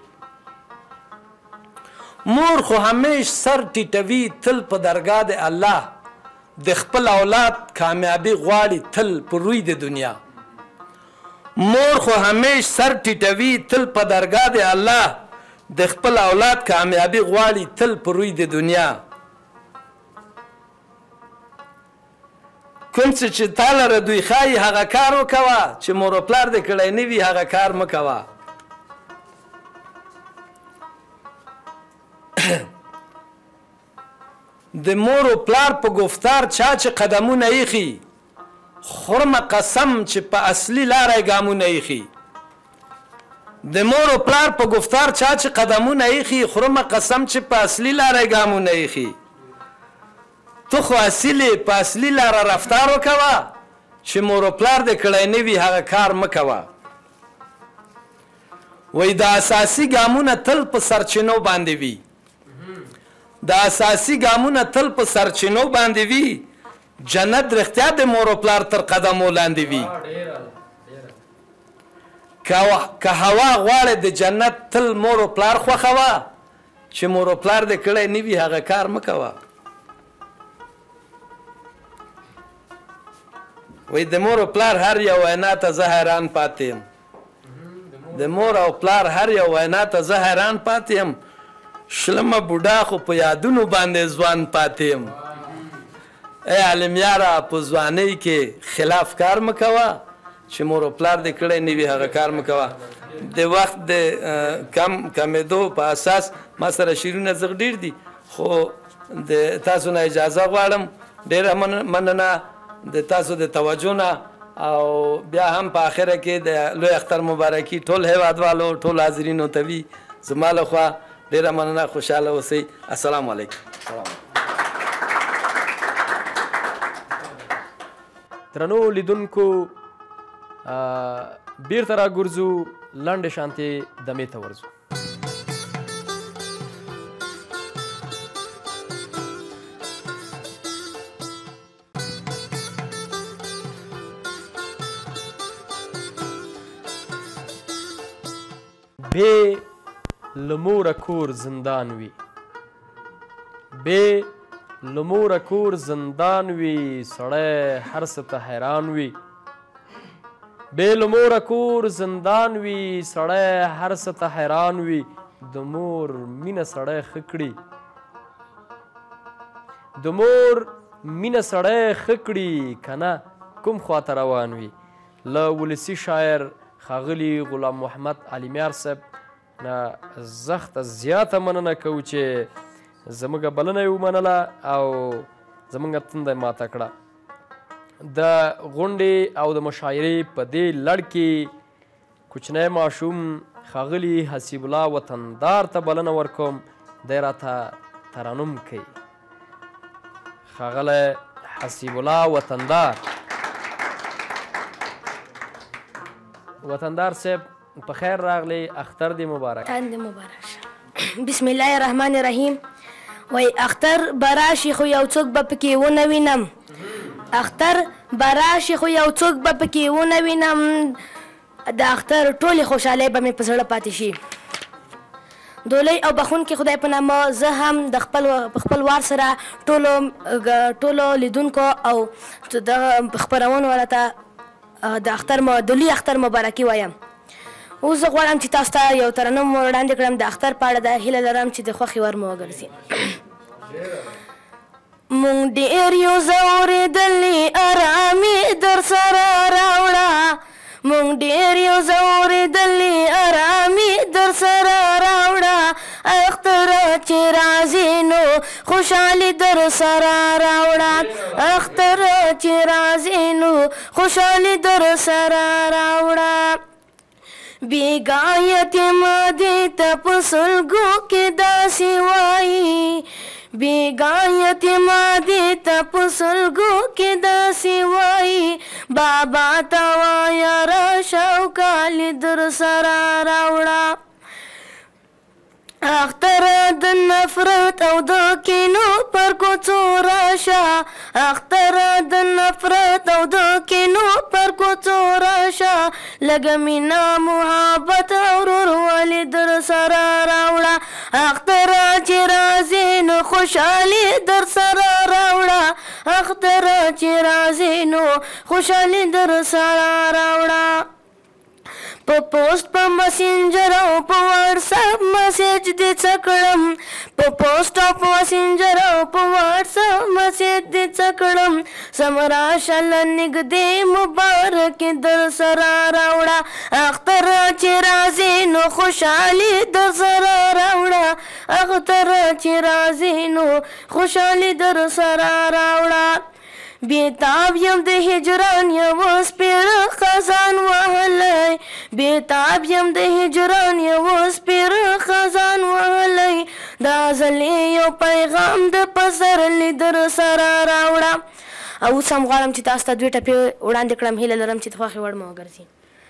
مور خو همیش سر ټیټوي تل په درګاه د الله، د خپل اولاد کامیابي غواړي تل په روی د دنیا. مور خو همیش سر ټیټوي تل په درګاه د الله، د خپل اولاد کامیابي غواړي تل په روی د دنیا. کوم څه چې تا لره دوی ښایي هغه کار وکوه، چې مور و پلار دې کړی نه وي هغه کار مه کوه. د مور و پلار په گفتار چا چې قدمونه ایښي، خورمه قسم چې په اصلي لاره یې ګامونه ایښي. د مور و پلار په گفتار چا چې قدمونه ایښي، خورمه قسم چې په اصلي لاره یې ګامونه ایښي. تو خو اصلي په اصلي لاره رفتار وکوه، چې مور و پلار دې کړی نه وي هغه کار مه کوه. وی د اساسي ګامونه تل په سرچینو باندې وي، د اساسي ګامونه تل په سرچینو باندې وي، جنت رښتیا د مور و پلار تر قدمو لاندې وي. که هوا غواړې د جنت تل مور و پلار خوښوه، چې مور و پلار دې کړی نه وي هغه کار مه کوه. وی د مور او پلار هر یو وینا ته زه حیران پاتې یم، د مور او پلار هر یو وینا ته زه حیران پاتې یم، شلمه بوډا خو په یادونو باندې ځوان پاتې یم. ای عالم یاره په ځوانۍ کې خلاف کار مه کوه، چې مور او پلار دې کړی نه وي هغه کار مه کوه. د وخت د کمېدو په اساس ما سره شعرونه زغ ډېر دي، خو د تاسو نه اجازه غواړم، ډېره مننه د تاسو د توجه نه، او بیا هم په آخره کې د لوی اختر مبارکي ټول هیوادوالو ټول حاضرینو ته وي زما لخوا ډېره مننه خوشحاله اوسئ السلام علیکم درنو لیدونکو بیرته راګرځو لنډې شانتې دمې ته ورځو بې له موره کور زندان وي بې له موره کور زندان وي سړی هر څه ته حیران وي بې له موره کور زندان وي سړی هر څه ته حیران وي د مور مینه سړی ښه کړي د مور مینه سړی ښه کړي که نه کوم خواته روان وي له ولسي شاعر ښاغلي غلام محمد علیمیار صاحب نه زخته زیاته مننه کوو چې زموږ بلنه یې ومنله او زموږ تنده یې ماته کړه د غونډې او د مشاعرې په دې لړ کې کوچنی ماشوم ښاغلي حسیب الله وطندار ته بلنه ورکوم دی راته ترانم کوي ښاغلی حسیب الله وطندار وطندار صاحب په خیر راغلی اختر دې مبارک تن دې مبارک بسم الله الرحمن الرحیم وای اختر براشي خو یو څوک به پکې ونه وینم اختر براشي خو یو څوک به پکې ونه وینم د اختر ټولې خوشحالۍ به مې په زړه پاتې شي دولۍ او بخونکي خدای په نامه زه هم د خپل وار سره ټولو لیدونکو او دغه خپرونو والا ته د لوی اختر مبارکي وایم اوس زه غواړم چې تاسو ته یو ترنم وړاندې کړم د اختر په اړه د هیله لرم چې د خوښې ور مو وګرځي مونږ ډېر یو ځورېدلي ارامي در سره راوړه مونږ ډېر یو ځورېدلي ارامي در سره راوړه اختر چې راځي نو خوشحالي در سره راوړه اختر چې راځي نو خوشحالي در سره راوړه بیگا یتیم دې ته په سلګو کې داسې وایي بیگا یتیم دې ته په سلګو کې داسې وایي بابا ته وایه راشه او کالي در سره راوړه اختر د نفرت او د کینو پر کوڅو راشه اختر د نفرت او د کینو پر کوڅو راشه لږه مینه محبت او ورورولي در سره راوړه اختر چې راځي نو خوشحالي در سره راوړه اختر چې راځي نو خوشحالي در سره راوړه په پوسټ په مسنجر او په واتساپ میسج دې څه کړم په پوسټ او په مسنجر او په واتساپ میسج دې څه کړم سم راشه له نږدې مبارکي در سره راوړه اختر چې راځي نو خوشحالي در سره راوړه اختر چې راځي نو خوشحالي در سره راوړه بیتاب یم د هجران یو سپېره خزان وهلی بیتاب یم د هجران یو سپېره خزان وهلی دا ځلې یو پیغام د پسرلي در سره راوړه او اوس هم غواړم چې تاسو ته دوې ټپې وړاندې کړم هیله لرم چې د خوښې وړ مو وګرځي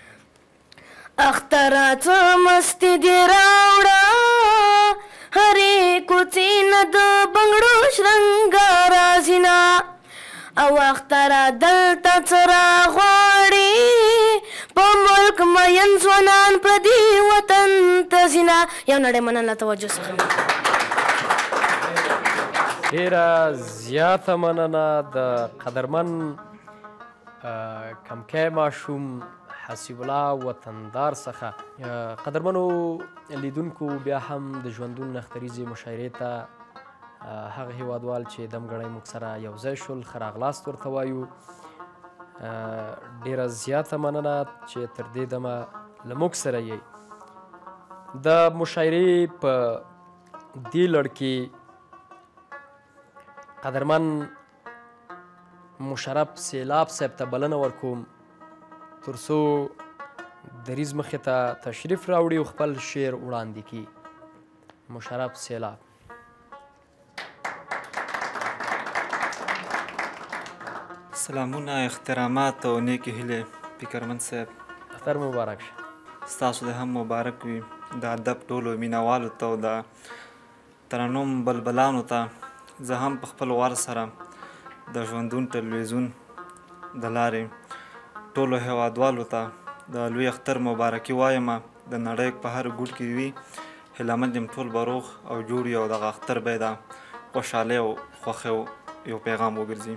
اختره څه مستي دې راوړه هرې کوڅې نه د بنګړو شرنګاره زینه او اختره دلته څه راغواړي په ملک مین ځوانان پردي وطن ته ځینه یو نړۍ مننه توجه څخه ډېره زیاته مننه د قدرمن کمکی ماشوم حسیب الله وطندار څخه قدرمنو لیدونکو بیا هم د ژوندون اختریزې مشاعرې ته هغه هیوادوال چې دمګړی موږ سره یو ځای شول ښه راغلاست ورته وایو ډېره زیاته مننه چې تر دې دمه له موږ سره یې د مشاعرې په دې لړ کې قدرمن مشرف سیلاب صاحب ته بلنه ورکوم تر څو دریځ مخې ته تشریف راوړي او خپل شعر وړاندې کړي. مشرف سیلاب. سلامونه، احترامات او نیکې هیلې فکرمند صاحب. اختر مبارک شه. ستاسو د هم مبارک وي. د ادب ټولو مینوالو ته او د ترنم بلبلانو ته زه هم په خپل وار سره د ژوندون ټلویزیون د لارې ټولو هیوادوالو ته د لوی اختر مبارکي وایم. د نړۍ په هر ګوټ کې وي، هیلهمند یم ټول به روغ او جوړ وي او دغه اختر به یې د خوشحالۍ او خوښۍ یو پیغام وګرځي.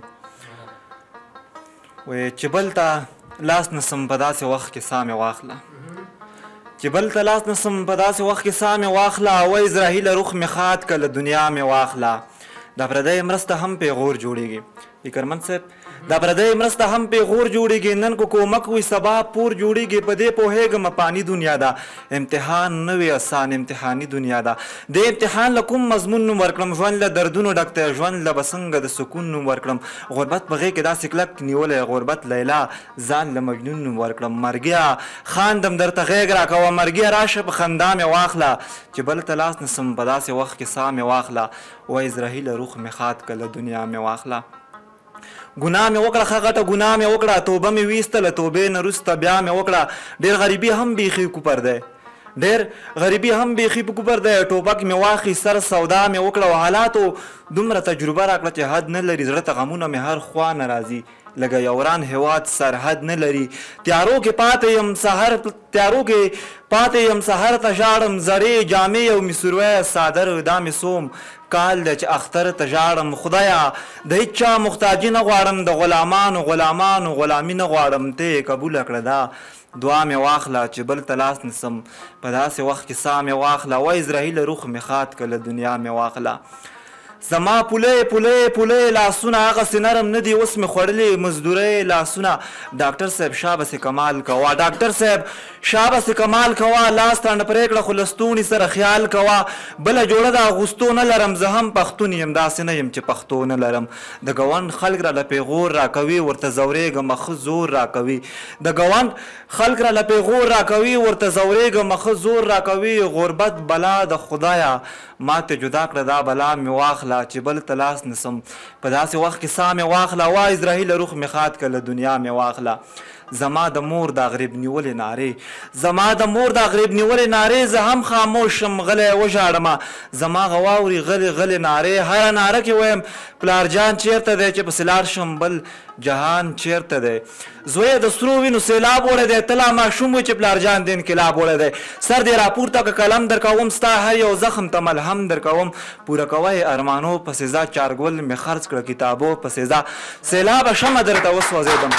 وایي چې بل ته لاس نسم په داسې وخت کې ساه مې واخله، چې بل ته لاس نسم په داسې وخت کې ساه مې واخله، وایي اسرائیل روخ مې خات که له دنیا مې واخله. د پردۍ مرسته هم پیغور جوړېږي. فکرمند صاحب، د پردۍ مرسته هم پیغور جوړېږي. نن کو کومک وي سبا پور جوړېږي. په دې پوهېږم پانی دنیا ده، امتحان نه وي اسان، امتحاني دنیا ده. د امتحان له کوم مضمون نوم ورکړم، ژوند له دردونو ډک دی، ژوند له به څنګه د سکون نوم ورکړم. غربت په غېږ کې داسې کلک نیولی، غربت لیلا ځان له مجنون نوم ورکړم. مرګیه خاندم درته غېږ راکوه، مرګیه راشه په خندا مې واخله، چې بل ته لاس نسم په داسې وخت کې ساه مې واخله. وایي اسرائیل روح مې خات که له دنیا مې واخله. ګناه مې وکړه ښه غټه ګناه مې وکړه، توبه مې ویستله توبې نه وروسته بیا مې وکړه. ډېر غریبي هم بیخي کوپر دی، ډېر غریبي هم بیخي په کوپر دی. ټوپک مې واخی سر سودا مې وکړه او حالاتو دومره تجربه راکړه چې حد نه لري. زړه ته غمونه مې هر خوا نه راځي، لکه یو وران هېواد سرحد نه لري. تیارو کې پاتې یم سحر ته ژاړم، زړې جامې او مسروی صادر دا مې سوم کال دی چې اختر ته ژاړم. خدایه د هېڅ چا محتاجي نه غواړم، د غلامانو غلامي نه غواړم. ته یې قبوله کړه دا دعا مې واخله، چې بل ته لاس نسم په داسې وخت کې ساه مې واخله. وایي اسرائیل روح مې خات که له دنیا مې واخله. زما پولې لاسونه هغسې نرم نه دي، اوس مې خوړلې مزدورۍ لاسونه. ډاکټر صاحب شابسې کمال کوه، ډاکټر صاحب شابسې کمال کوه، لاس تانډ پرې کړه خو له ستوني سره خیال کوه. بله جوړه د اغوستو نه لرم، زه هم پښتون یم، داسې نه یم چې پښتو نه لرم. د ګاونډ خلک راله پیغور راکوي، ورته ځورېږم ښه زور راکوي. د ګاونډ خلک راله پیغور راکوي، ورته ځورېږم ښه زور راکوي. غربت بلا د خدایه ما ته جدا کړه دا بلا مې واخله، چې بل ته لاس نسم په داسې وخت کې ساه مې واخله. وایي اسرائیل روح مې خات که له دنیا مې واخله. زما د مور دا غریب نیولې نارې، زما د مور دا غریب نیولې نارې، زه هم خاموش شم غلی وژاړمه. زما غواوري غلې نارې، هره ناره کې ویم پلار جان چیرته دی، چې پسې لاړ شم بل جهان چیرته دی. زویه د سرو وینو سیلاب وړی دی، ته لا ماشوم وی چې پلار جان د انقلاب وړی دی. سر دې راپورته که قلم در کوم، ستا هر یو زخم ته ملهم در کوم. پوره کوی ارمانو پسې ځه، چارګل مې خرڅ کړه کتابو پسې ځه. سیلابه شمه درته وسوځېدم،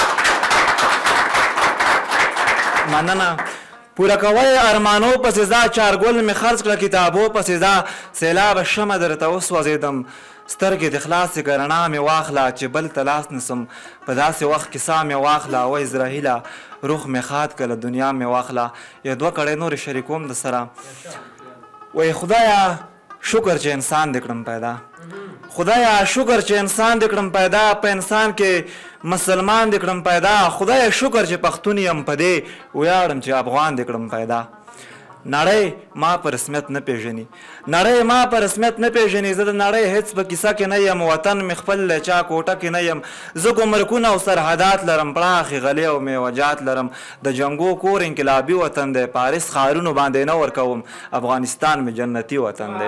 مننه. پوره کوی ارمانو پسې ځه، چارګل مې خرڅ کړه کتابو پسې ځه. سیلابه شمه درته وسوځېدم، سترګې د خلاصې که رڼا مې واخله، چې بل ته لاس نسم په داسې وخت کې ساه مې واخله. وایي اسرائیله روح مې خات که له دنیا مې واخله. یو دوه کړۍ نورې شریکوم د سره. وایي خدایه شکر چې انسان دې کړم پیدا، خدایه شکر چې انسان دې کړم پیدا، په انسان کې مسلمان دې کړم پیدا. خدایه شکر چې پښتون یم، په دې ویاړم چې افغان دې کړم پیدا. نړۍ ما په رسمیت نه پیژني، نړۍ ما په رسمیت نه پیژني. زه د نړۍ هېڅ په کیسه کې نه یم، وطن مې خپل له چا کوټه کې نه یم. زه ګمرکونه او سرحدات لرم، پراخې غلې او میوجات لرم. د جنګو کور انقلابي وطن دی، پاریس ښارونو باندې نه ورکوم. افغانستان مې جنتي وطن دی.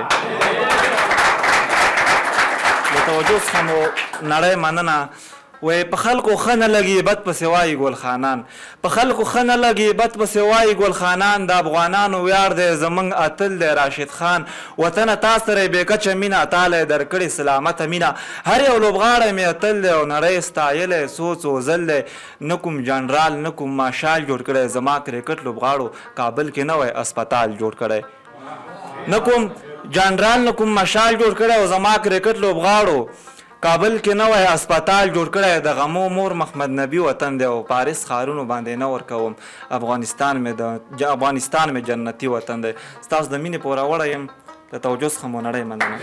د توجه څخه مو نړۍ مننه. وی په خلکو ښه نه لګي بد پسې وایي ګل خانان، په خلکو ښه نه لګي بد پسې وایي ګل خانان. د افغانانو ویاړ دی زموږ اتل دی راشد خان. وطنه تا سره یې بېکچه مینه، تاله یې درکړې سلامته مینه. هر یو لوبغاړی مې اتل دی او نړۍ ستایلی څو ځل دی. نه کوم جنرال نه کوم ماشال جوړ کړی، زما کرکټ لوبغاړو کابل کې نه وی اسپتال جوړ کړی. نه کوم جنرال نه کوم ماشال جوړ کړی او زما کرکټ لوبغاړو کابل کې نه وای اسپتال جوړ کړی. د غمو مور محمد نبی وطن دی او پاریس ښارونو باندې نه ورکوم. افغانستان مې جنتي وطن دی. ستاسو د مینې پوروړی یم، د توجه څخه مو نړۍ مننه.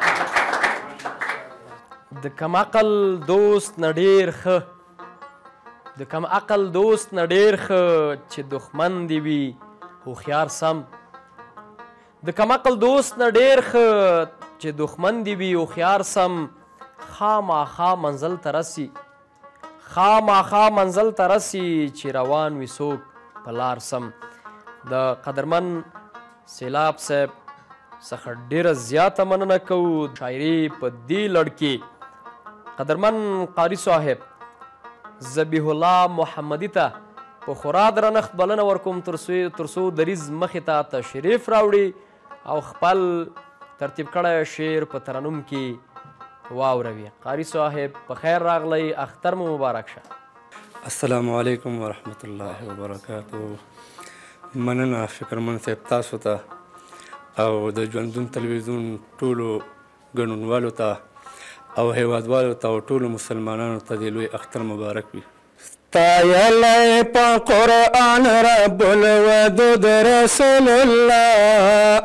د کمعقل دوست نه ډېر ښه د کم عقل دوست نه ډېر ښه چې دښمن دې وي هوښیار سم. د کم عقل دوست نه ډېر ښه چې دښمن دې وي هوښیار سم. خامخا منزل ته رسي خامخا منزل ته رسي چې روان وي څوک په لار سم. د قدرمن سیلاب صاحب څخه ډېره زیاته مننه کوو شاعري په دې لړ کې. قدرمن قاري صاحب ذبیح الله محمدي ته په خورا درنښت بلنه ورکوم ترڅو دریځ مخې ته تشریف راوړي او خپل ترتیب کړی شعر په ترنم کې واوروي. قاري صاحب په خیر راغلی، اختر مو مبارک شه. السلام علیکم ورحمت الله وبرکاتو. مننه فکرمن صاحب تاسو ته او د ژوندون تلویزیون ټولو ګډونوالو ته او هیوادوالو ته او ټولو مسلمانانو ته د لوی اختر مبارک وي. ستایلی په قرآن رب الودود رسول الله،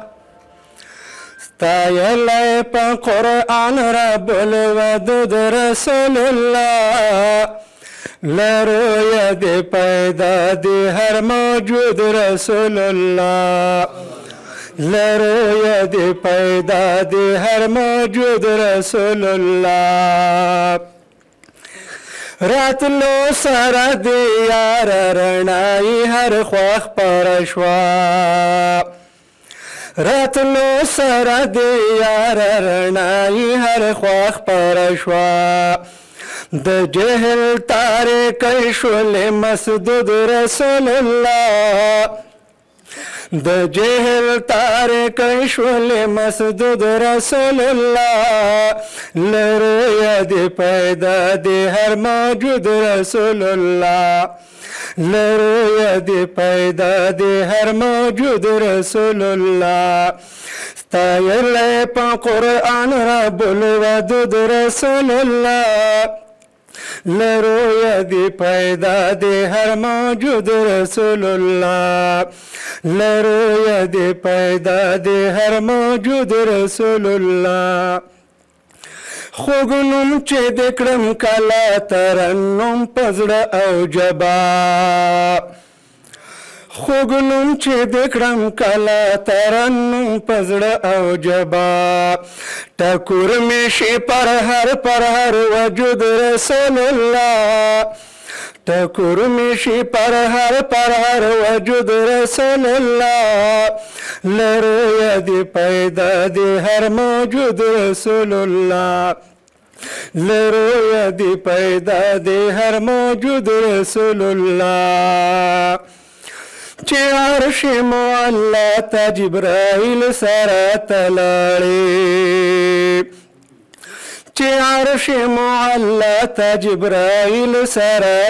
ستایلی په قرآن رب الودود رسول الله، لرویه د پیدا د هر موجود رسول الله، لرویه د پیدا د هر موجود رسول الله. راتلو سره د یار رڼایي هر خوا خپره شوه، راتلو سره د یار رڼایي هر خوا خپره شوه، د جهل تاریکی شولې مسدود رسول الله، د جهل تاریکی شولې مسدود رسول الله، لرویه د پیدا د هر موجود رسول الله، لرویه د پیدا د هر موجود رسول الله. ستایلی په قرآن رب الودود رسول الله، لرویه د پیدا د هر موجود رسول الله، لرویه د پیدا د هر موجود رسول الله. خوږ نوم چې د کړم کله ترنم په زړه او جبا، خوږ نوم چې د کړم کله ترنم په زړه او جبا، ټکور مې شي پر هر وجود رسول الله، ټکور مې شي پر هر وجود رسول الله، لرویه د پیدا د هر موجود رسول الله، لرویه د پیدا د هر موجود رسول الله. چې عرش معلا ته جبرائیل سره تلاړي، چې عرش معلا ته جبرائیل سره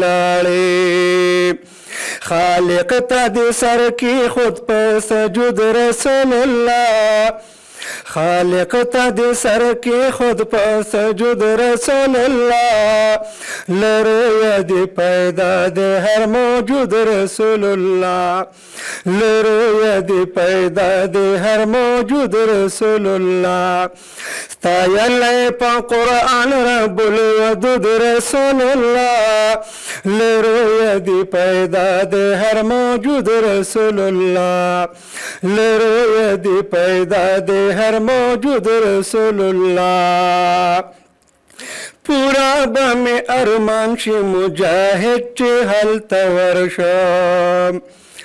تلاړي، خالق ته د سر کې خود په سجود رسول الله، خالق ته د سر کې خود په سجود رسول الله، لرویه د پیدا د هر موجود رسول الله، لرویه د پیدا د هر موجود رسول الله. ستایلی په قرآن رب الودود رسول الله، لرویه د پیدا د هر موجود رسول الله، لرویه د پیدا د هر موجود رسول الله. پورا به مې ارمان شي مجاهد چې هلته ورشم،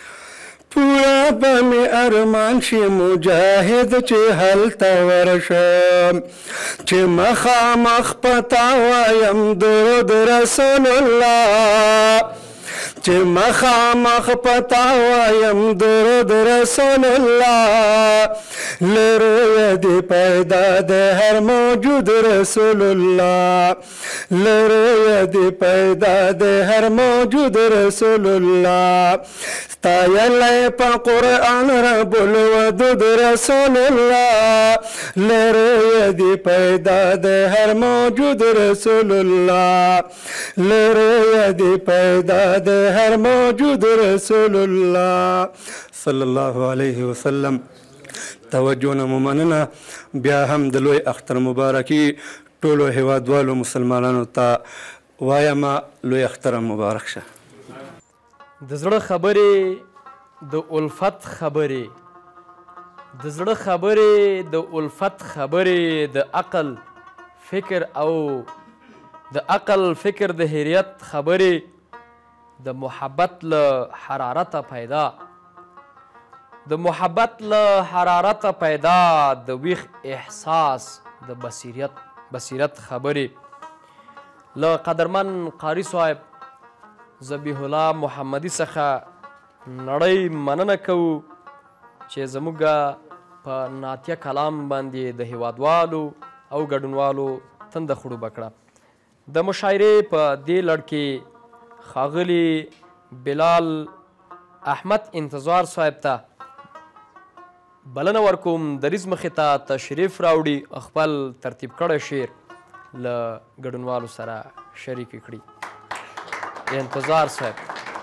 پورا به مې ارمان شي مجاهد چې هلته ورشم، چې مخامخ پتا وایم درود رسول الله، چې مخامخ پتا وایم درود رسول الله، لرویه د پیدا د هر موجود رسول الله، لرویه د پیدا د هر موجود رسول الله. ستایلی په قرآن رب الودود رسول الله، لرویه د پیدا د هر موجود رسول الله، لرویه د پیدا د هر موجود رسول الله صلی الله علیه وسلم. توجه نه مننه. بیا هم د لوی اختر مبارکي ټولو هیوادوالو مسلمانانو ته وایم لوی اختر مبارک شه. د زړه خبرې د الفت خبرې، د زړه خبرې د الفت خبرې، د عقل فکر او د عقل فکر د هریت خبرې، د محبت له حرارته پیدا، د محبت له حرارته پیدا، د ویښ احساس د بصیرت خبرې. له قدرمن قاري صاحب ذبیح الله محمدي څخه نړۍ مننه کوو چې زموږ په نعتیه کلام باندې د هیوادوالو او ګډونوالو تنده خړوبه کړه. د مشاعرې په دې لړ کې ښاغلي بلال احمد انتظار صاحب ته بلنه ورکوم دریځ مخې ته تشریف راوړي، خپل ترتیب کړی شعر له ګډونوالو سره شریک کړي. انتظار صاحب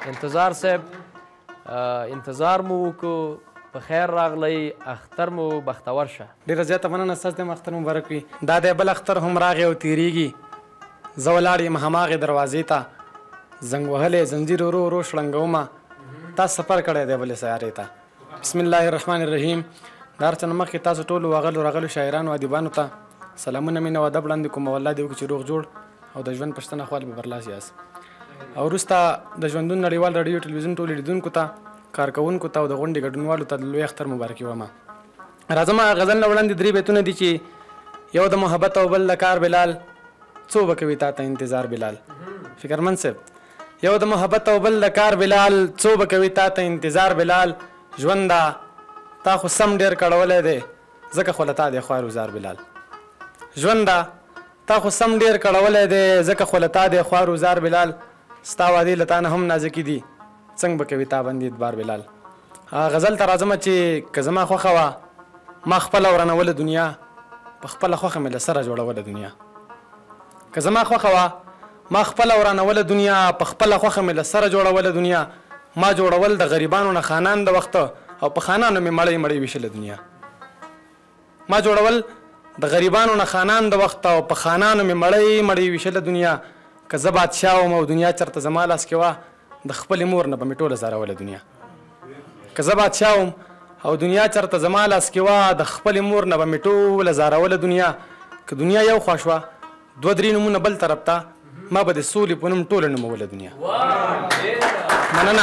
انتظار مو وکړو، په خیر راغلی، اختر مو بختور شه. ډېره زیاته مننه ستاسو ته، اختر مبارک وي. دا دی بل اختر هم راغی او تېرېږي، زه ولاړ یم هماغې دروازې ته، زنګ وهلی زنځیر ورو ورو شړنګومه، تا سفر کړی دی بلې سیارې ته. بسم الله الرحمن الرحیم. د هر څه نه مخکې تاسو ټولو راغلو شاعرانو ادیبانو ته سلامونه مینه او ادب وړاندې کوم، او الله دې وکړي چې روغ جوړ او د ژوند پښتنه خوال به برلاس یاست. او وروسته د ژوندون نړیوال راډیو ټلویزیون ټولو لیدونکو ته، کارکوونکو ته او د غونډې ګډونوالو ته د لوی اختر مبارکي وایم. راځم غزل نه وړاندې 3 بیتونه دي چې یو د محبت او بل د کار بلال، څو به کوي تا ته انتظار بلال. فکرمند صاحب. یو د محبت او بل د کار بلال، څو به کوي تا ته انتظار بلال. ژونده تا خو سم ډېر کړولی دی، ځکه خو له تا دی خوار وزار بلال. ژونده تا خو سم ډېر کړولی دی، ځکه خو له تا دی خوار وزار بلال. ستا وعدې له تا نه هم نازکې دي، څنګه به کوي تا باندې اعتبار بلال. غزل ته راځمه چې که زما خوښه وه ما خپله ورانوله دنیا، په خپله خوښه مې له سره جوړوله دنیا. که زما خوښه وه ما خپله ورانوله دنیا، په خپله خوښه مې له سره جوړوله دنیا. ما جوړول د غریبانو نه خانان د وخته، او په خانانو مې مړۍ مړۍ ویشله دنیا. ما جوړول د غریبانو نه خانان د وخته، او په خانانو مې مړۍ مړۍ ویشله دنیا. که زه بادشاه وم او دنیا چېرته زما لاس کې وه، د خپلې مور نه به مې ټوله زاروله دنیا. که زه بادشاه وم او دنیا چېرته زما لاس کې وه، د خپلې مور نه به مې ټوله زاروله دنیا. که دنیا یو خوا شوه 2-3 نومونه بل طرف ته، ما به د سولې په نوم ټوله نوموله دنیا. مننه.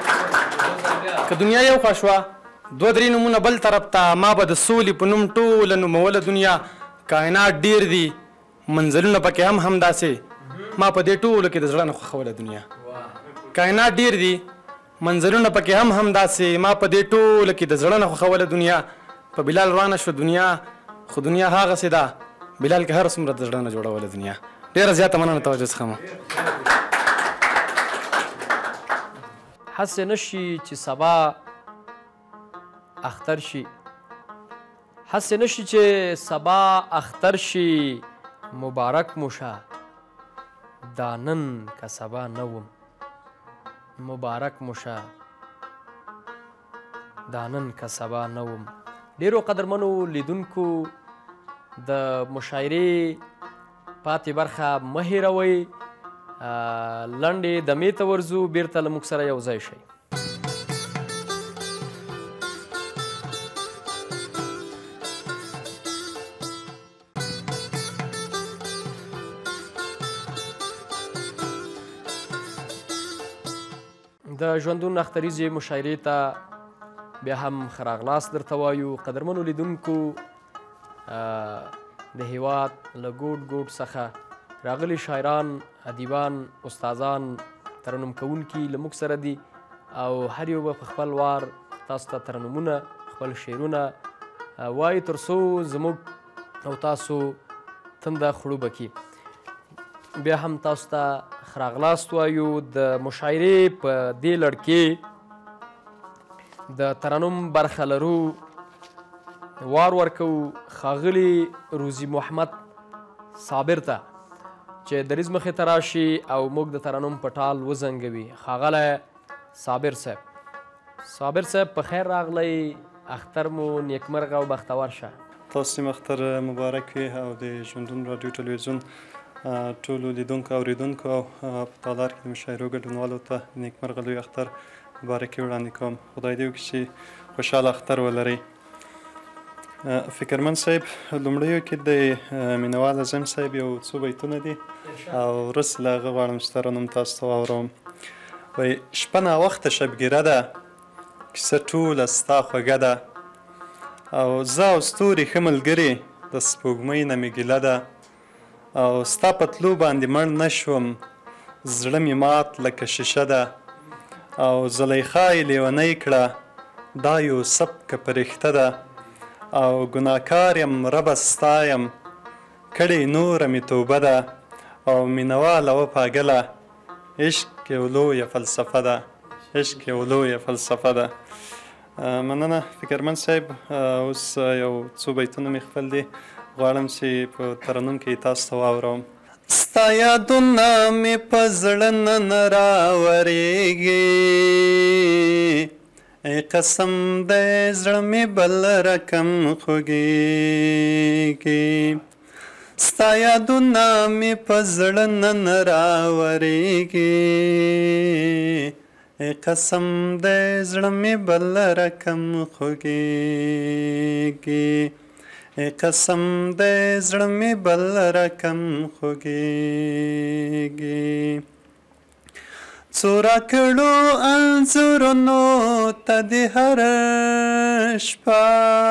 که دنیا یو خوا شوه 2-3 نومونه بل طرف ته، ما به د سولې په نوم ټوله نوموله دنیا. کائنات ډېر دي منزلونه پکې هم همداسې، ما په دې ټولو کې د زړه نه خوښوله دنیا. کائنات ډېر دي منزلونه پکې هم همداسې، ما په دې ټولو کې د زړه نه خوښوله دنیا. په بلال روانه شوه دنیا، خو دنیا هغسې ده بلال کې هر څومره د زړه نه جوړوله دنیا. ډېره زیاته مننه توجه څخه مو. هسې نشي چې سبا اختر شي، هسې نشي چې سبا اختر شي، مبارک مو شه دا نن که سبا نه وم، مبارک مو شه دا نن که سبا نه وم. ډېرو قدرمنو لیدونکو د مشاعرې پاتې برخه مه هېروئ. لنډې دمې ته ورځو، بیرته له موږ سره یو ځای شئ. د ژوندون اختریزې مشاعرې ته بیا هم ښه راغلاست درته وایو. قدرمنو لیدونکو د هیواد له ګوټ ګوټ څخه راغلي شاعران، ادیبان، استادان، ترنم کوونکي له موږ سره دي، او هر یو به په خپل وار تاسو ته ترنمونه، خپل شعرونه وایي تر څو زموږ او تاسو تنده خړوبه کړي. بیا هم تاسو ته ښه راغلاست وایو. د مشاعرې په دې لړ کې د ترنم برخه لرو، وار ورکوو ښاغلي روزي محمد صابر ته چې دریځ مخې ته راشي او موږ د ترنم په ټال وزنګوي. ښاغلی صابر صاحب. صابر صاحب په خیر راغلی، اختر مو نیکمرغه او بختور شه. تاسو هم اختر مبارک وي، او د ژوندون راډیو ټلویزیون ټولو لیدونکو اوریدونکو او په تالار کې د مشاعرو ګډونوالو ته د نیکمرغه لوی اختر مبارکي وړاندې کوم. خدای دې وکړي چې خوشحاله اختر ولرئ. فکرمن صاحب لومړیو کې د مینوال اعظم صاحب یو څو بیتونه دي او وروسته له هغه غواړم چې ترنم تاسو ته واورم. وایي شپه ناوخته شبګیره ده، کیسه ټوله ستا خوږه ده، او زه او ستوري ښه ملګري د سپوږمۍ نه مې ګیله ده، او ستا په تلو باندې مړ نه شوم زړه مې مات لکه شیشه ده، او زلیخا یې لیونۍ کړه دا یوسف که فرښته ده، او ګناهکار یم ربه ستا یم کړې نوره مې توبه ده، او مینواله وپاګله عشق یو لویه فلسفه ده، عشق یو لویه فلسفه ده. مننه فکرمن صاحب. اوس یو څو بیتونه مې خپل دي غواړم چې په ترنم کې تاسو ته واورم. ستا یادونه مې په زړه نن راورېږي، ای قسم دی زړه مې بل رقم خوږېږي، ستا یادونه مې په زړه نن راورېږي، ای قسم دی زړه مې بل رقم خوږېږي، ای قسم دی زړه مې بل رقم خوږېږي. څو راکړو انځورونو ته دې هره شپه،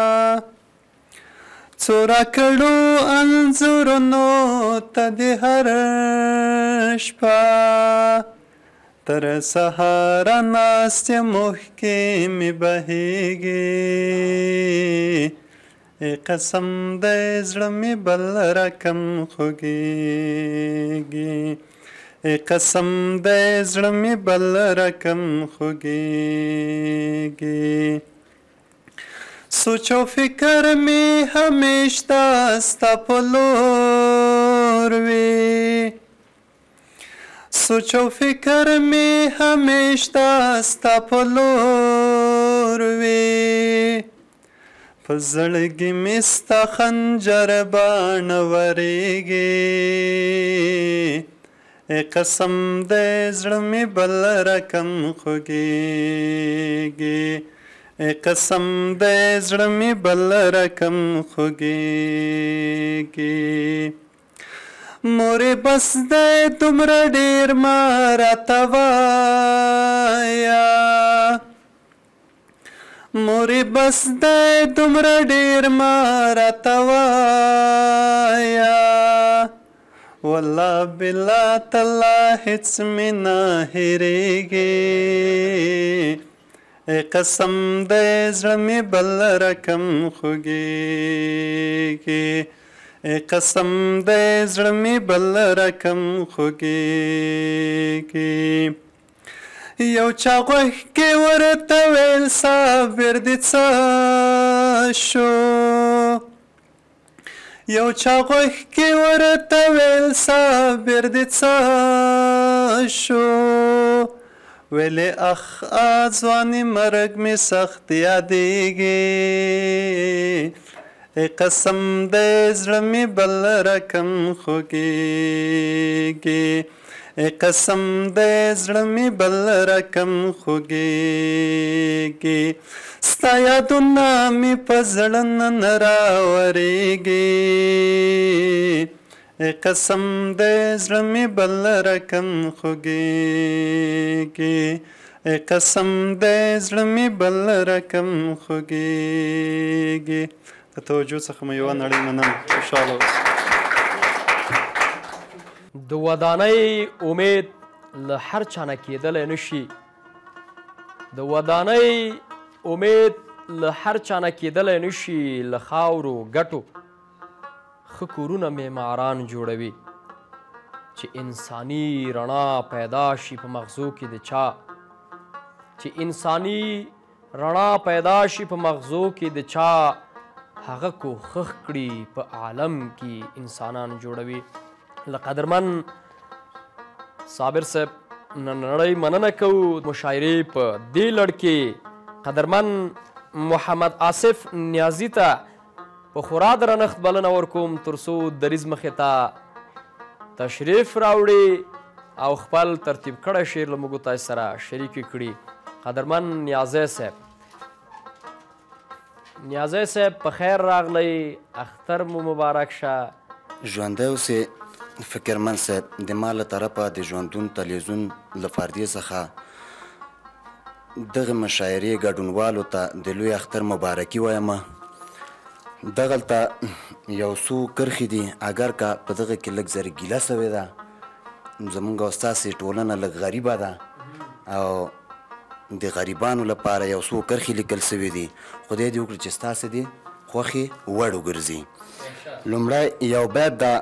څو راکړو انځورونو ته دې هره شپه، تر سهاره ناستې موښکې مې بهیږي، ای قسم دی زړه مې بل رقم خوږېږي، ای قسم دی زړه مې بل رقم خوږېږي. سوچ او فکر مې همیشه ستا په لور وي، سوچ او فکر مې همیشه ستا په لور وي، په زړګي مې ستا خنجر باڼه ورېږي، ای قسم دی زړه مې بل رقم خوږېږي، ای قسم دی زړه مې بل رقم خوږېږي. مورې بس دی دومره ډېر ما راته وایه، مورې بس دی دومره ډېر ما راته وایه، والله بالله تالله هېڅ مې نه هېرېږي، ای قسم دی زړه مې بل رقم خوږېږي، ای قسم دی زړه مې بل رقم خوږېږي. یو چا غوږ کې ورته ویل صابر دې څه شو، یو چا غوږ کې ورته ویل صابر دې څه شو، ویلې اخ ځواني مرګ مې سخت یادېږي، ای قسم دی زړه مې بل رقم خوږېږي، ای قسم دی زړه مې بل رقم خوږېږي. ستا یادونه مې په زړه نن راورېږي، ای قسم دی زړه مې بل رقم خوږېږي، ای قسم دی زړه مې بل رقم خوږېږي. د توجه څخه مې یوه نړۍ مننه. خوشحاله اوسئ. د ودانۍ امید له هر چا نه کیدلی نشي، د ودانۍ امید له هر چا نه کیدلی نشي، له خاورو ګټو ښه کورونه معماران جوړوي، چې انساني رڼا پیدا شي په مغزو کې د چا، چې انساني رڼا پیدا شي په مغزو کې د چا، هغه کوښښ کړي په عالم کې انسانان جوړوي. له قدرمن صابر صاحب نړۍ مننه کوو. مشاعرې په دې لړ کې قدرمن محمد آصف نیازي ته په خورا درنښت بلنه ورکوم تر څو دریځ مخې ته تشریف راوړي او خپل ترتیب کړی شعر له موږ تاسو سره شریک کړي. قدرمن نیازی صاحب، نیازی صاحب په خیر راغلی، اختر مو مبارک شه. ژوندی اوسې فکرمن صاحب، د ما له طرفه د ژوندون تلویزیون له فردي څخه دغه مشاعرې ګډونوالو ته د لوی اختر مبارکي وایم. دغلته یو څو کرښې دي، اگر که په دغه کې لږ زر ګیله سوې ده، زمونږ او ستاسې ټولنه لږ غریبه ده او د غریبانو لپاره یو څو کرښې لیکل سوي دي. خدای دې وکړي چې ستاسې دې خوښې وړ وګرځي. لومړی یو بیت ده: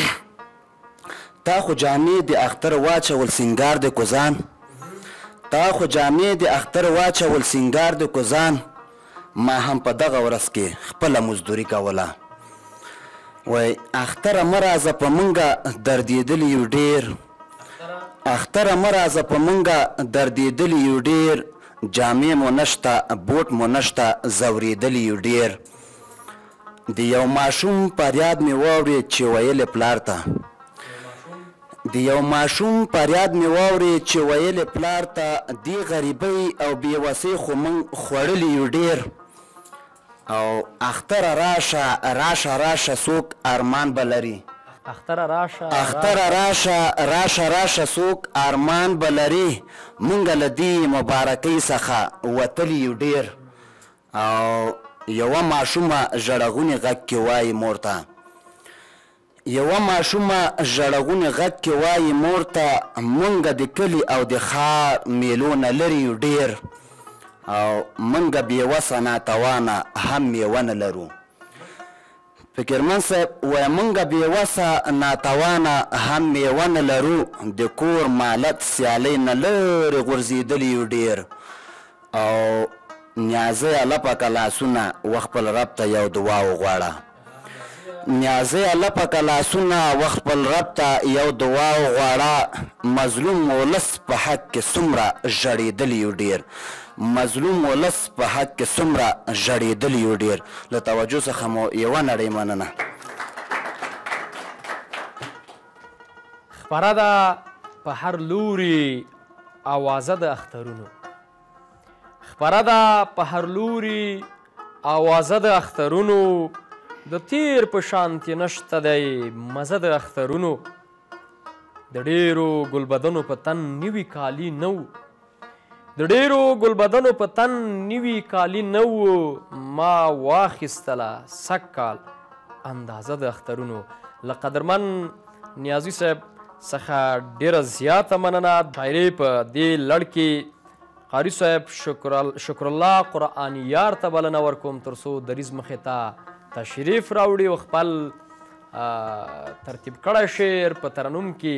تا خو جامې د اختر واچول سینګار د کوزان، تا خو جامې د اختر واچول سینګار د کوزان، ما هم په دغه ورځ کې خپله مزدوري کوله. وای اختره مه راځه په مونږه دردېدلي یو ډېر، اختره مه راځه په مونږه دردېدلي یو ډېر، جامې مو نشته بوټ مو نشته ځورېدلي یو ډېر. د یو ماشوم فریاد مې واورېد چې ویلې پلار ته، د یو ماشوم فریاد مې واورېد چې ویلې پلار ته، دې غریبۍ او بېوسۍ خو موږ خوړلي یو ډېر. او اختره راشه راشه راشه څوک ارمان به لري، اختره راشه اختره راشه راشه راشه څوک ارمان به لري، مونږ له دې مبارکۍ څخه وتلي یو ډېر. او یوه ماشومه ژړغونې غږ کې وایي مور ته، یوه ماشومه ژړغونې غږ کې وایي مور ته، مونږ د کلي او د ښار میلو نه لري یو ډېر. او مونږ بېوسه ناتوانه هم میوه نه لرو. فکرمن صاحب وایي مونږ بېوسه ناتوانه هم میوه نه لرو، د کور مالت سیالۍ نه لرې غورځېدلي یو ډېر. او نیازی الله پاکه لاسونه وخپل رب ته یو دعا وغواړه، نیازی الله پاکه لاسونه وخپل رب ته یو دعا وغواړه. مظلوم ولس په حق کې څومره ژړېدلي یو ډېر، مظلوم ولس په حق کې څومره ژړېدلي یو ډېر. له توجه څخه مو یوه نړۍ مننه. خپره ده په هر لوري اوازه د اخترونو، خپره ده په هر لوري اوازه د اخترونو، د تیر په شانتې نشته دی مزه د اخترونو. د ډېرو ګلبدنو په تن نوي کالي نه و، د ډېرو ګلبدنو په تن نوي کالي نه و، ما واخیستله سږ کال اندازه د اخترونو. له قدرمن نیازي صاحب څخه ډېره زیاته مننه. دایرې په دې لړ کې قاري صاحب شکر الله قرآنیار ته بلنه ورکوم تر څو دریځ مخې ته تشریف راوړي او خپل ترتیب کړی شعر په ترنم کې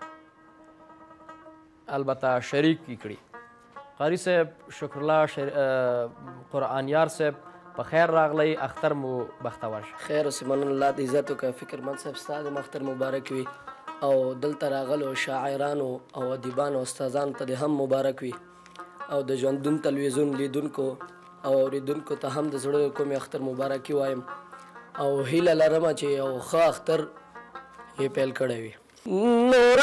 البته شریک کړي. قاری صاحب شکر الله قرآنیار صاحب په خیر راغلی، اختر مو بختور شه. خیر اوسې، مننه الله دې عزت وکړه. فکرمند صاحب ستا د اختر مبارک وي او دلته راغلو شاعرانو او ادیبانو استادانو ته دې هم مبارک وي او د ژوندون تلویزیون لیدونکو او اوریدونکو ته هم د زړه کومې اختر مبارکي وایم او هیله لرمه چې یو ښه اختر یې پیل کړی وي. نور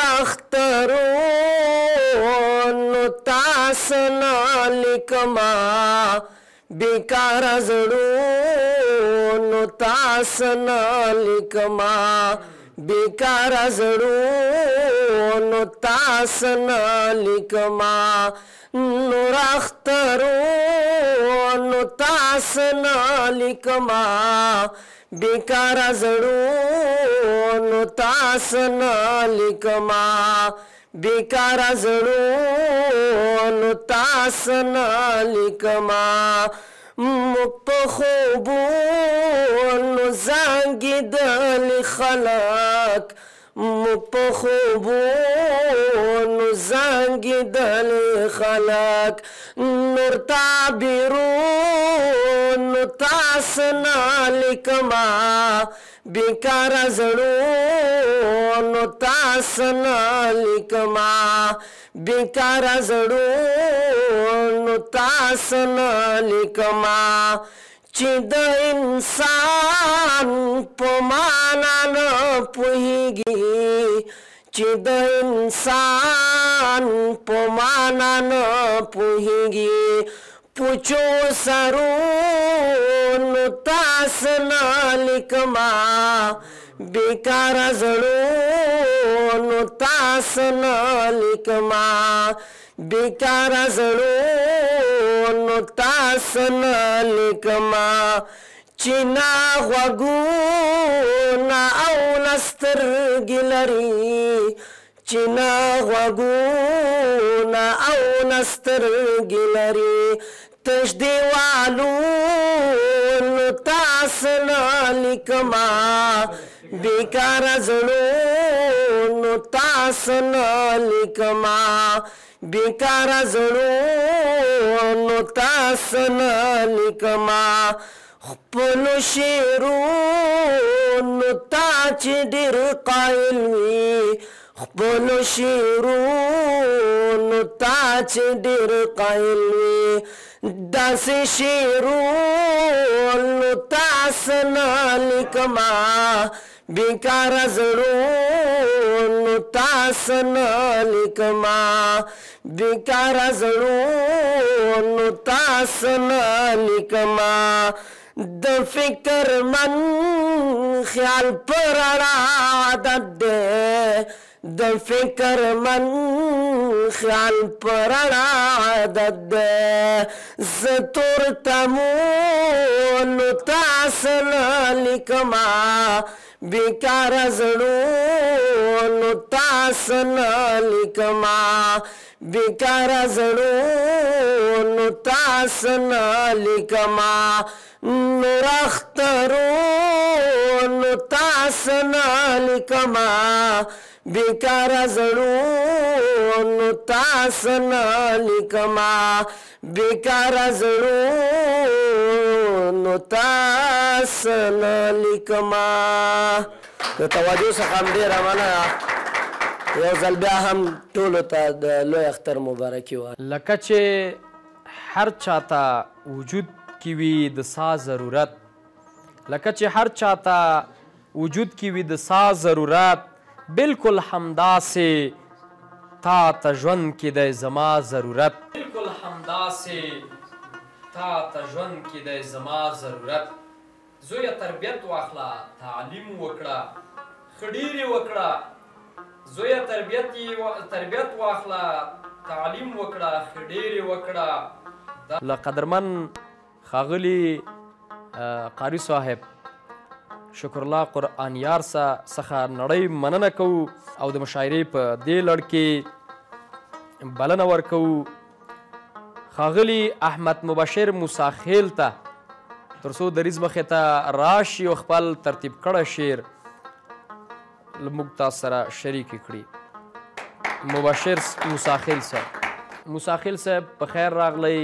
اخترونو تاسو نه لیکما، بیکاره زړونو تاسو نه لیکما، بیکاره زړونو تاسو نه لیکما، نور اخترونو تاسو نه لیکما، بیکاره زړونو تاسو نه لیکما، بیکاره زړونو تاسو نه لیکما، موږ په خوبونو زنګېدلي خلک، موږ په خوبونو زنګېدلي خلک، نور تعبیرونو تاسو نه لیکما، بیکاره زړونو تاسو نه لیکما، بیکاره زړونو تاسو نه لیکما، چې د انسان په معنا نه پوهیږي چې د انسان په معنا نه پوهیږي پوچو سرونو تاسو نه لیکما بیکاره زړونو تاسو نه لیکما بیکاره زړونو تاسو نه لیکما چې نه غوږونه او نه سترګې لري چې نه غوږونه او نه سترګې لري تش دیوالونو تاسو نه لیکما بیکاره زړونو تاسو نه لیکما بیکاره زړونو تاسو نه لیکما خپلو شعرونو تا چې ډېر قایل وي خپلو شعرونو تا چې ډېر قایل وي داسې شعرونو تاسو نه لیکما بیکاره زړونو تاسو نه لیکما بیکاره زړونو تاسو نه لیکما د فکر من خیال پر رڼا عادت دی د فکر من خیال پر رڼا عادت دی زه تور تمونو تاسو نه لیکما بیکاره زړونو تاسو نه لیکما بیکاره زړونو تاسو نه لیکما نور اخترونو تاسو نه لیکما بیکاره زړونو تاسو نه لیکما بیکاره زړونو تاسو نه لیکما د توجه څخه هم ډېره مننه یو ځل بیا هم ټولو ته د لوی اختر مبارکي وایه لکه چې هر چاته وجود کې وي د ساز ضرورت لکه چې هر چاته وجود کې وي د ساز ضرورت بالکل همداسې تا ته ژوند کې دی زما ضرورت بالکل همداسې تا ته ژوند کې دی زما ضرورت زویه تربیت واخله تعلیم وکړه ښه ډېرې وکړه زویه تربیت واخله تعلیم وکړه ښه ډېرې وکړه له قدرمن ښاغلي قاري صاحب شکر الله قرآنیار څخه نړۍ مننه کوو او د مشاعرې په دې لړ کې بلنه ورکوو ښاغلي احمد مبشر موسی خیل ته تر څو دریځ مخې ته راشي او خپل ترتیب کړی شعر له موږ تاسو سره شریک کړي مبشر موسی خیل صاحب موسی خیل صاحب په خیر راغلی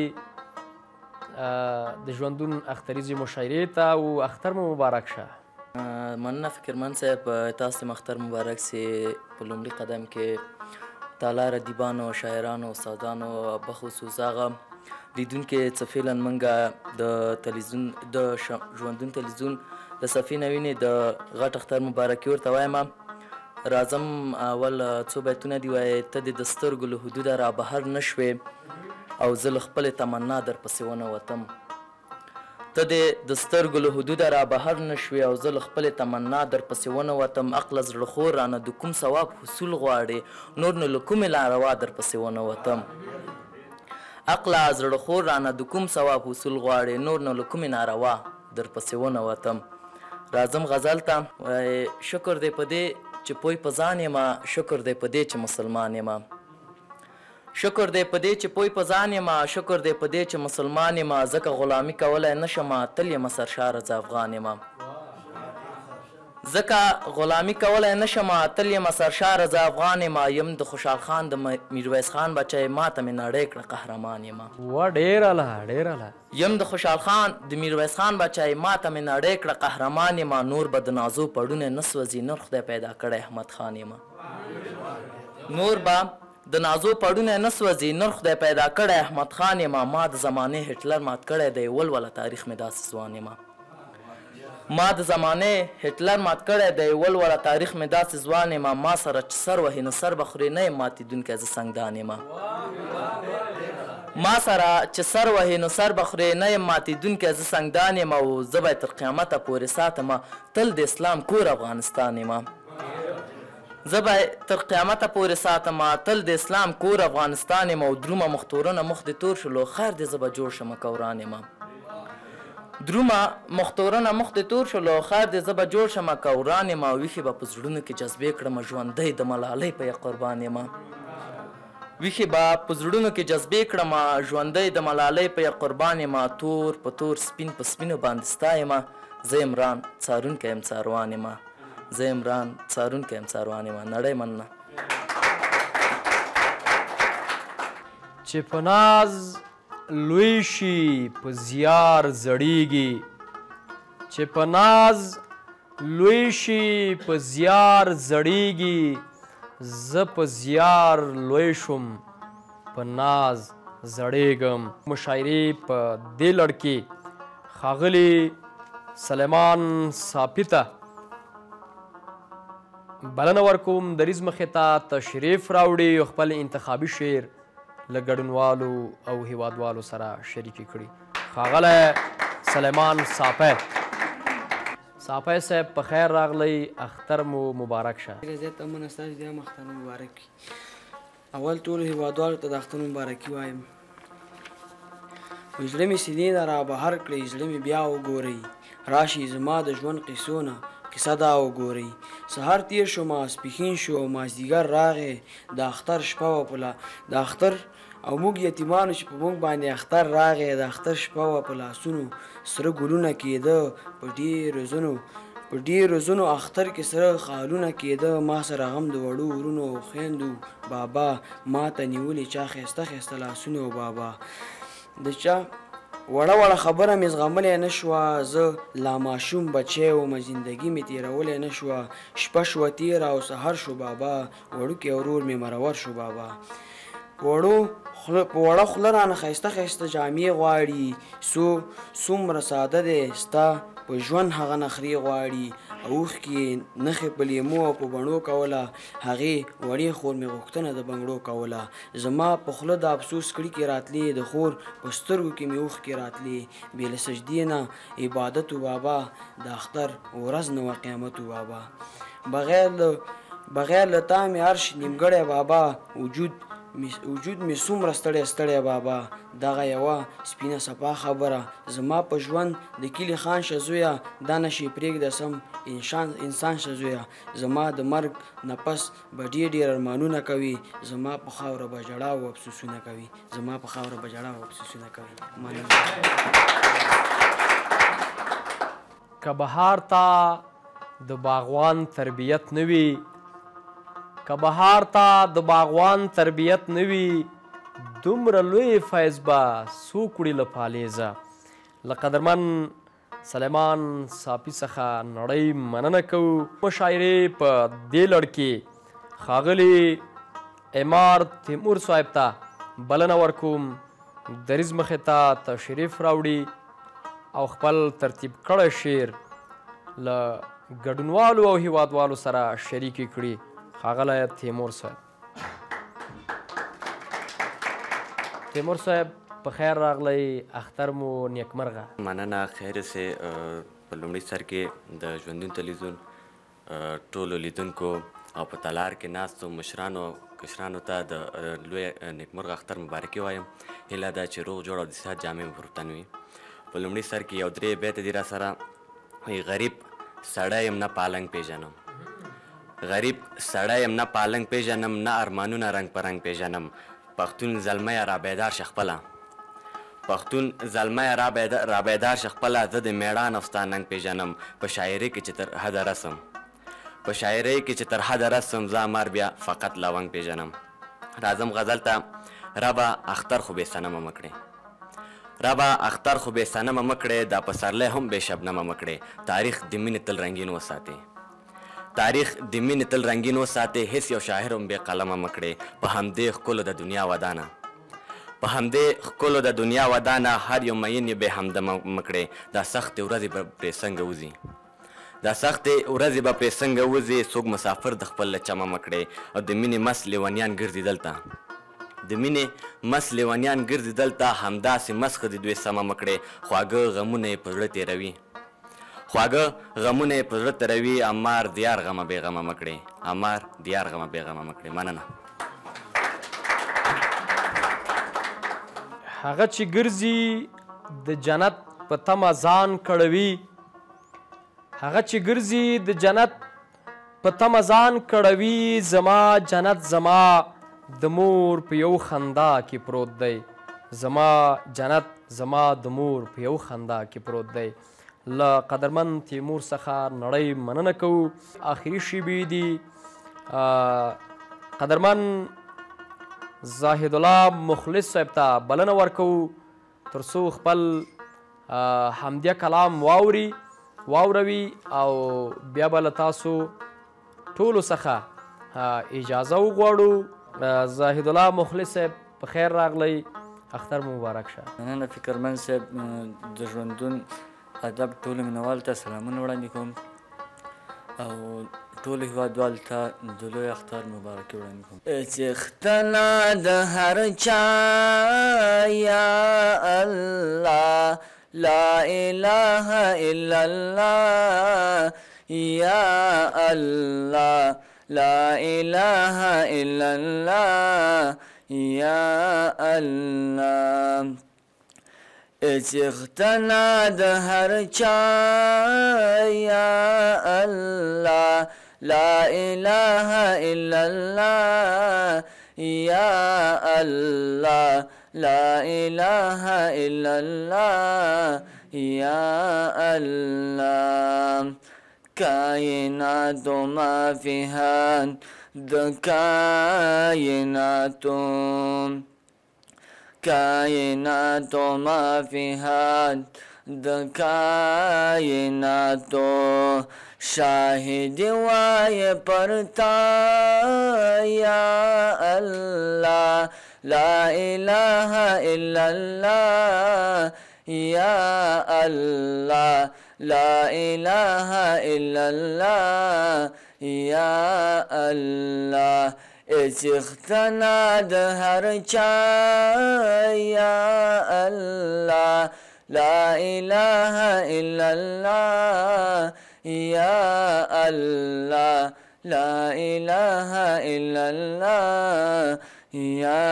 د ژوندون اختریزې مشاعرې ته او اختر مو مبارک شه مننه فکرمن صاحب تاسو ته اختر مبارک سي په لومړي قدم کې تعالی ادیبانو شاعرانو استادانو بخصوص هغه لیدونکي څه فعلا موږ د تلویزیون د ژوندون تلویزیون د صفحې نه ویني د غټ اختر مبارکي ورته وایم راځم اول څو بیتونه دي وایي ته د سترګو له حدوده را بهر نه شوې او زه له خپلې تمنا درپسې ونه وتم ته د سترګو له حدوده را بهر نه شوې او زه له خپلې تمنا درپسې ونه وتم عقله زړه خور رانه د کوم ثواب حصول غواړې نور نو له کومې لاروا درپسې ونه وتم عقله زړه خور رانه د کوم ثواب حصول غواړې نور نو له کومې ناروا درپسې ونه وتم راځم غزل ته شکر دی په دې چې پوی په ځان یمه شکر دی په دې چې مسلمان یمه شکر دی په دې چې پوی په ځان یمه شکر دی په دې چې مسلمان یمه ځکه غلامي کولی نه شمه تل یمه سرشاره زه افغان یمه ځکه غلامي کولی نه شمه تل یمه سرشاره زه افغان یمه یم د خوشحال خان د میرویس خان بچی ماته مې نړۍ کړه قهرمان یمه یم د خوشحال خان د میرویس خان بچی ماته مې نړۍ کړه قهرمان یمه نور به د نازو پړونه نه سوځي نور خدای پیدا کړی احمد خان یمه نور به د نازو پړونه نه سوځي نور خدای پیدا کړی احمد خان یمه ما د زمانې هټلر مات کړی دی ولوله تاریخ مې داسې ځوان یمه ما د زمانې هټلر مات کړی دی ولوله تاریخ مې داسې ځوان یمه ما سره چې سر وهي نو سر به خورې نه یم ماتېدونکی زه سنګدان یمه ما سره چې سر وهي نو سر به خورې نه یم ماتېدونکی زه سنګدان یم او زه به یې تر قیامته پورې ساتمه تل د اسلام کور افغانستان یمه زه به تر قیامته پورې ساتمه تل د اسلام کور افغانستان یم او درومه مختورونه مخ دې تور شلو خیر دې زه به جوړ شمه کوران یمه درومه مختورونه مخ دې تور شلو خیر دې زه به جوړ شمه کوران یمه او ویښې به په زړونو کې جذبې کړمه ژوندی د ملالۍ په یې قربان یمه ویښې به په زړونو کې جذبې کړمه ژوندی د ملالۍ په یې قربان یمه تور په تور سپین په سپینو باندې ستا یمه زه عمران څارونکی یم څاروان یمه زه عمران څارونکی یم څاروان یمه نړۍ مننه چې په ناز لوی شي په زیار زړیږي چې په ناز لوی شي په زیار زړیږي زه په زیار لوی شم په ناز زړیږم مشاعرې په دې لړ کې ښاغلي سلیمان صافي ته بلنه ورکوم دریځ مخې ته تشریف راوړي او خپل انتخابي شعر له ګډونوالو او هیوادوالو سره شریکې کړي ښاغلی سلیمان صافی صافی صاحب په خیر راغلی اختر مو مبارک شه ډېره زیاته مننه ستاسو د هم اختر مبارک وي اول ټولو هیوادوالو ته د اختر مبارکي وایم زړه مې سینې نه رابهر کړئ زړه مې بیا وګورئ راشي زما د ژوند قیسو نه کیسه دا وګورئ سهار تیر شو ماسپښین شو مازدیګر راغی د اختر شپه وه د اختر او موږ یتیمانو چې په موږ باندې اختر راغی د اختر شپه وه په لاسونو سره ګلونه کېده په ډېرو ځونو اختر کې سره خالونه کېده ما سره غم د وړو ورونو او خویندو بابا ما ته نیولې چا ښایسته ښایسته لاسونه و بابا د چا وړه وړه خبره مې زغملی نه شوه زه لا ماشوم بچی وم زندګي مې تېرولی نه شوه شپه شوه تېره او سحر شو بابا وړوکی ورور مې مرور شو بابا په وړه خوله رانه ښایسته ښایسته جامې غواړي څومره ساده دی ستا په ژوند هغه نخرې غواړي اوښکې نښې په لیمو او په بڼو کوله هغې وړې خور مې غوښتنه د بنګړو کوله زما په خوله د افسوس کړکې راتلې د خور په سترګو کې مې اوښکې راتلې بې له سجدې نه عبادت و بابا د اختر ورځ نه وه قیامت و بابا بغیر له تا مې عرش نیمګړی بابا وجود مې څومره ستړی ستړی بابا دغه یوه سپینه صفا خبره زما په ژوند د کلي خان شه زویه دا نشي پرېږده سم انسان شه زویه زما د مرګ نه پس به ډېر ارمانونه کوي زما په خاوره به ژړا او افسوسونه کوي زما په خاوره به ژړا او افسوسونه کوي که بهار ته د باغوان تربیت نه وي که بهار ته د باغوان تربیت نه وي دومره لوی فیض به څوک وړي له پالیزه له قدرمن سلیمان صافي څخه نړۍ مننه کوو مشاعرې په دې لړ کې ښاغلي امار تیمور صاحب ته بلنه ورکوم دریځ مخې ته تشریف راوړي او خپل ترتیب کړی شعر له ګډونوالو او هیوادوالو سره شریکې کړي ښاغلی تیمور صاحب تیمور صاحب په خیر راغلی اختر مو نیکمرغه مننه خیر سه په لومړي سر کې د ژوندون تلویزیون ټولو لیدونکو او په تالار کې ناستو مشرانو کشرانو ته د لوی نیکمرغه اختر مبارکي وایم هیله ده چې روغ جوړ او د صحت جامې مو پر تن وي په لومړي سر کې یو درې بیته دي را سره غریب سړی یم نه پالنګ پیژنم غریب سړی یم نه پالنګ پیژنم نه ارمانونه رنګ په رنګ پیژنم پښتون زلمیه را بیدار شه خپله پښتون زلمیه را بیدار شه خپله زه د میړان او ستا ننګ پیژنم په شاعرۍ کې چې تر حده رسم په شاعرۍ کې چې تر حده رسم زه امر بیا فقط لونګ پیژنم راځم غزل ته ربه اختر خو بې صنمه مه کړې ربه اختر خو بې صنمه مه کړې دا پسرلی هم بې شبنمه مه کړې تاریخ د مینې تل رنګین وساتې تاریخ د مینې تل رنګین وساتې، هیڅ یو شاعر هم بې قلمه مه کړې. په همدې ښکلو د دنیا ودانه هر یو مین یې بې همدمه مه کړې. دا سختې ورځې به پرې څنګه وځي، څوک مسافر د خپل له چمه مه کړې. او د مینې مست لیونیان ګرځي دلته، همداسې مسخه د دوی سمه مه کړې. خواږه غمونه یې په زړه تروي، امار دیار غمه بې غمه مه کړې. مننه. هغه چې ګرځي د جنت په تمه ځان کړوي، زما جنت زما د مور په یو خندا کې پروت دی. له قدرمن تیمور څخه نړۍ مننه کوو. آخري شیبې دي. قدرمن زاهد الله مخلص صاحب ته بلنه ورکوو تر څو خپل حمدیه کلام واوروي او بیا به له تاسو ټولو څخه اجازه وغواړو. زاهد الله مخلص صاحب په خیر راغلی، اختر مو مبارک شه. مننه فکرمن صاحب. د ژوندون ادب ټولو مینوالو ته سلامونه وړاندې کوم او ټولو هیوادوالو ته د لوی اختر مبارکي وړاندې کوم. څښتنه د هر چا یا الله، لا اله الا الله یا الله، لا اله الا الله یا الله. څښتنه د هر چا یا الله، لا اله الا الله یا الله، لا اله الا الله یا الله. کائنات و ما فیها د کائنات و ما فیها د کائناتو شاهد وای پرتا یا الله، لا اله الا الله یا الله، لا اله الا الله یا الله. څښتنه د هر چا یا الله، لا اله الا الله یا الله، لا اله الا الله یا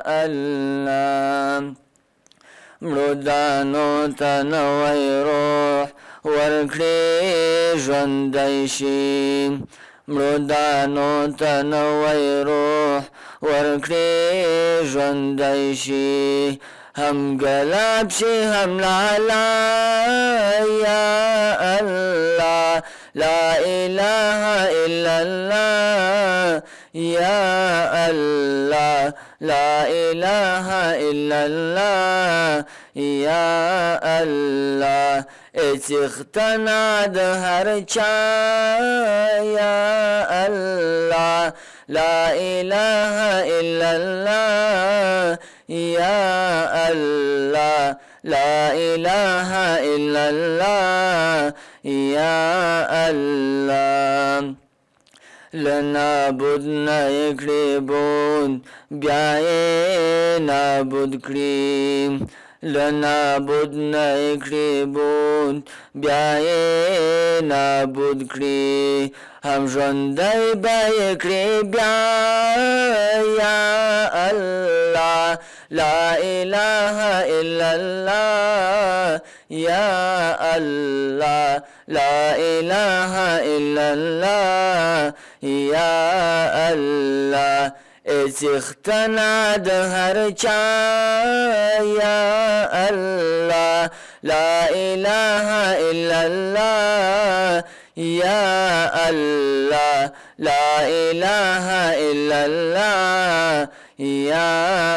الله. مردانو ته نوی روح ورکړې ژوندی شي، مردانو ته نوی روح ورکړې ژوندی شي. هم گلاب شي هم لالا یا الله، لا اله الا الله یا الله، لا اله الا الله یا الله. څښتنه د هر چا یا الله، لا اله الا الله یا الله، لا اله الا الله یا الله. لنابود نه کړي بود بیا یې نابود کړي، لنابود نه کړي بود بیا یې نابود کړي. هم ژوندی به یې کړي بیا یا الله، لا اله الا الله یا الله، لا اله الا الله یا الله. څښتنه د هر چا یا الله، لا اله الا الله یا الله، لا اله الا الله یا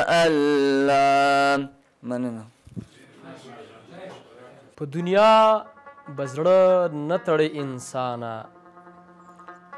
الله. مننه. په دنیا بزړه نه تړي انسانه،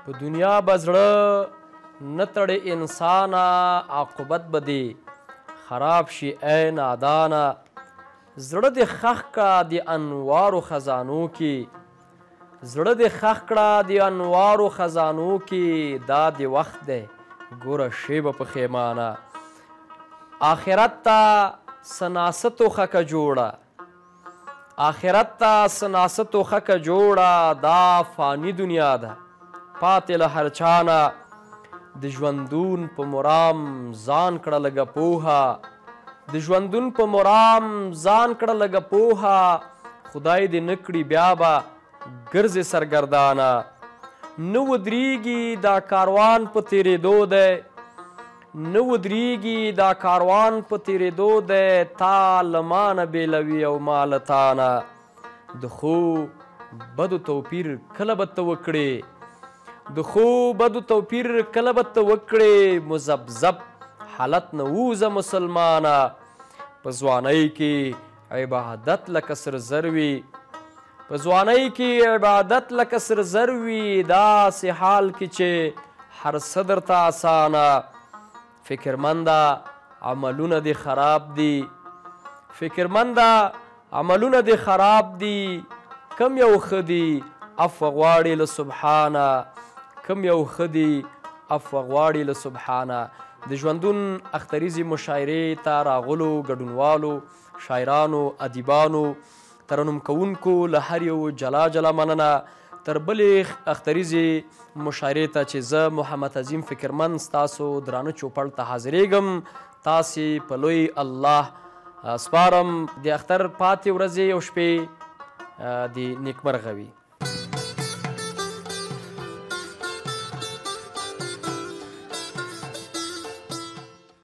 په دنیا به زړه نه تړې انسانه عاقبت به دې خراب شي ای نادانه زړه دې ښخ کړه د انوارو خزانو کې زړه دې ښخ کړه د انوارو خزانو کې دا د وخت دی ګوره شیبه پښیمانه آخرت ته سناستو خکه جوړه آخرت ته سناستو خکه جوړه دا فانی دنیا ده پاتې له هر چانه د ژوندون په مرام ځان کړه لږه پوهه د ژوندون په مرام ځان کړه لږه پوهه خدای دې نه کړي بیا به ګرځې سرګردانه نه ودرېږي دا کاروان په تېرېدو دی نه ودرېږي دا کاروان په تېرېدو دی تا له مانه بېلوي او ما له تانه د ښو بدو توپیر کله به ته وکړې د ښو بدو توپیر کله به ته وکړې مذبذب حالت نه ووځه مسلمانه په ځوانۍ کې عبادت لکه سر زر وي په ځوانۍ کې عبادت لکه سر زر وي داسې حال کې چې هر څه درته اسانه فکرمنده عملونه دې خراب دي فکرمنده عملونه دې خراب دي کم یو ښه دي عفوه غواړي له سبحانه کم یو ښه دي عفوه غواړي له سبحانه د ژوندون اختریزې مشاعرې ته راغلو ګډونوالو شاعرانو ادیبانو ترنم کوونکو له هر یو جلا جلا مننه تر بلې اختریزې مشاعرې ته چې زه محمد عظیم فکرمند ستاسو درانه چوپړ ته حاضرېږم تاسې په لوی الله سپارم د اختر پاتې ورځې او شپې د نیکمرغه وي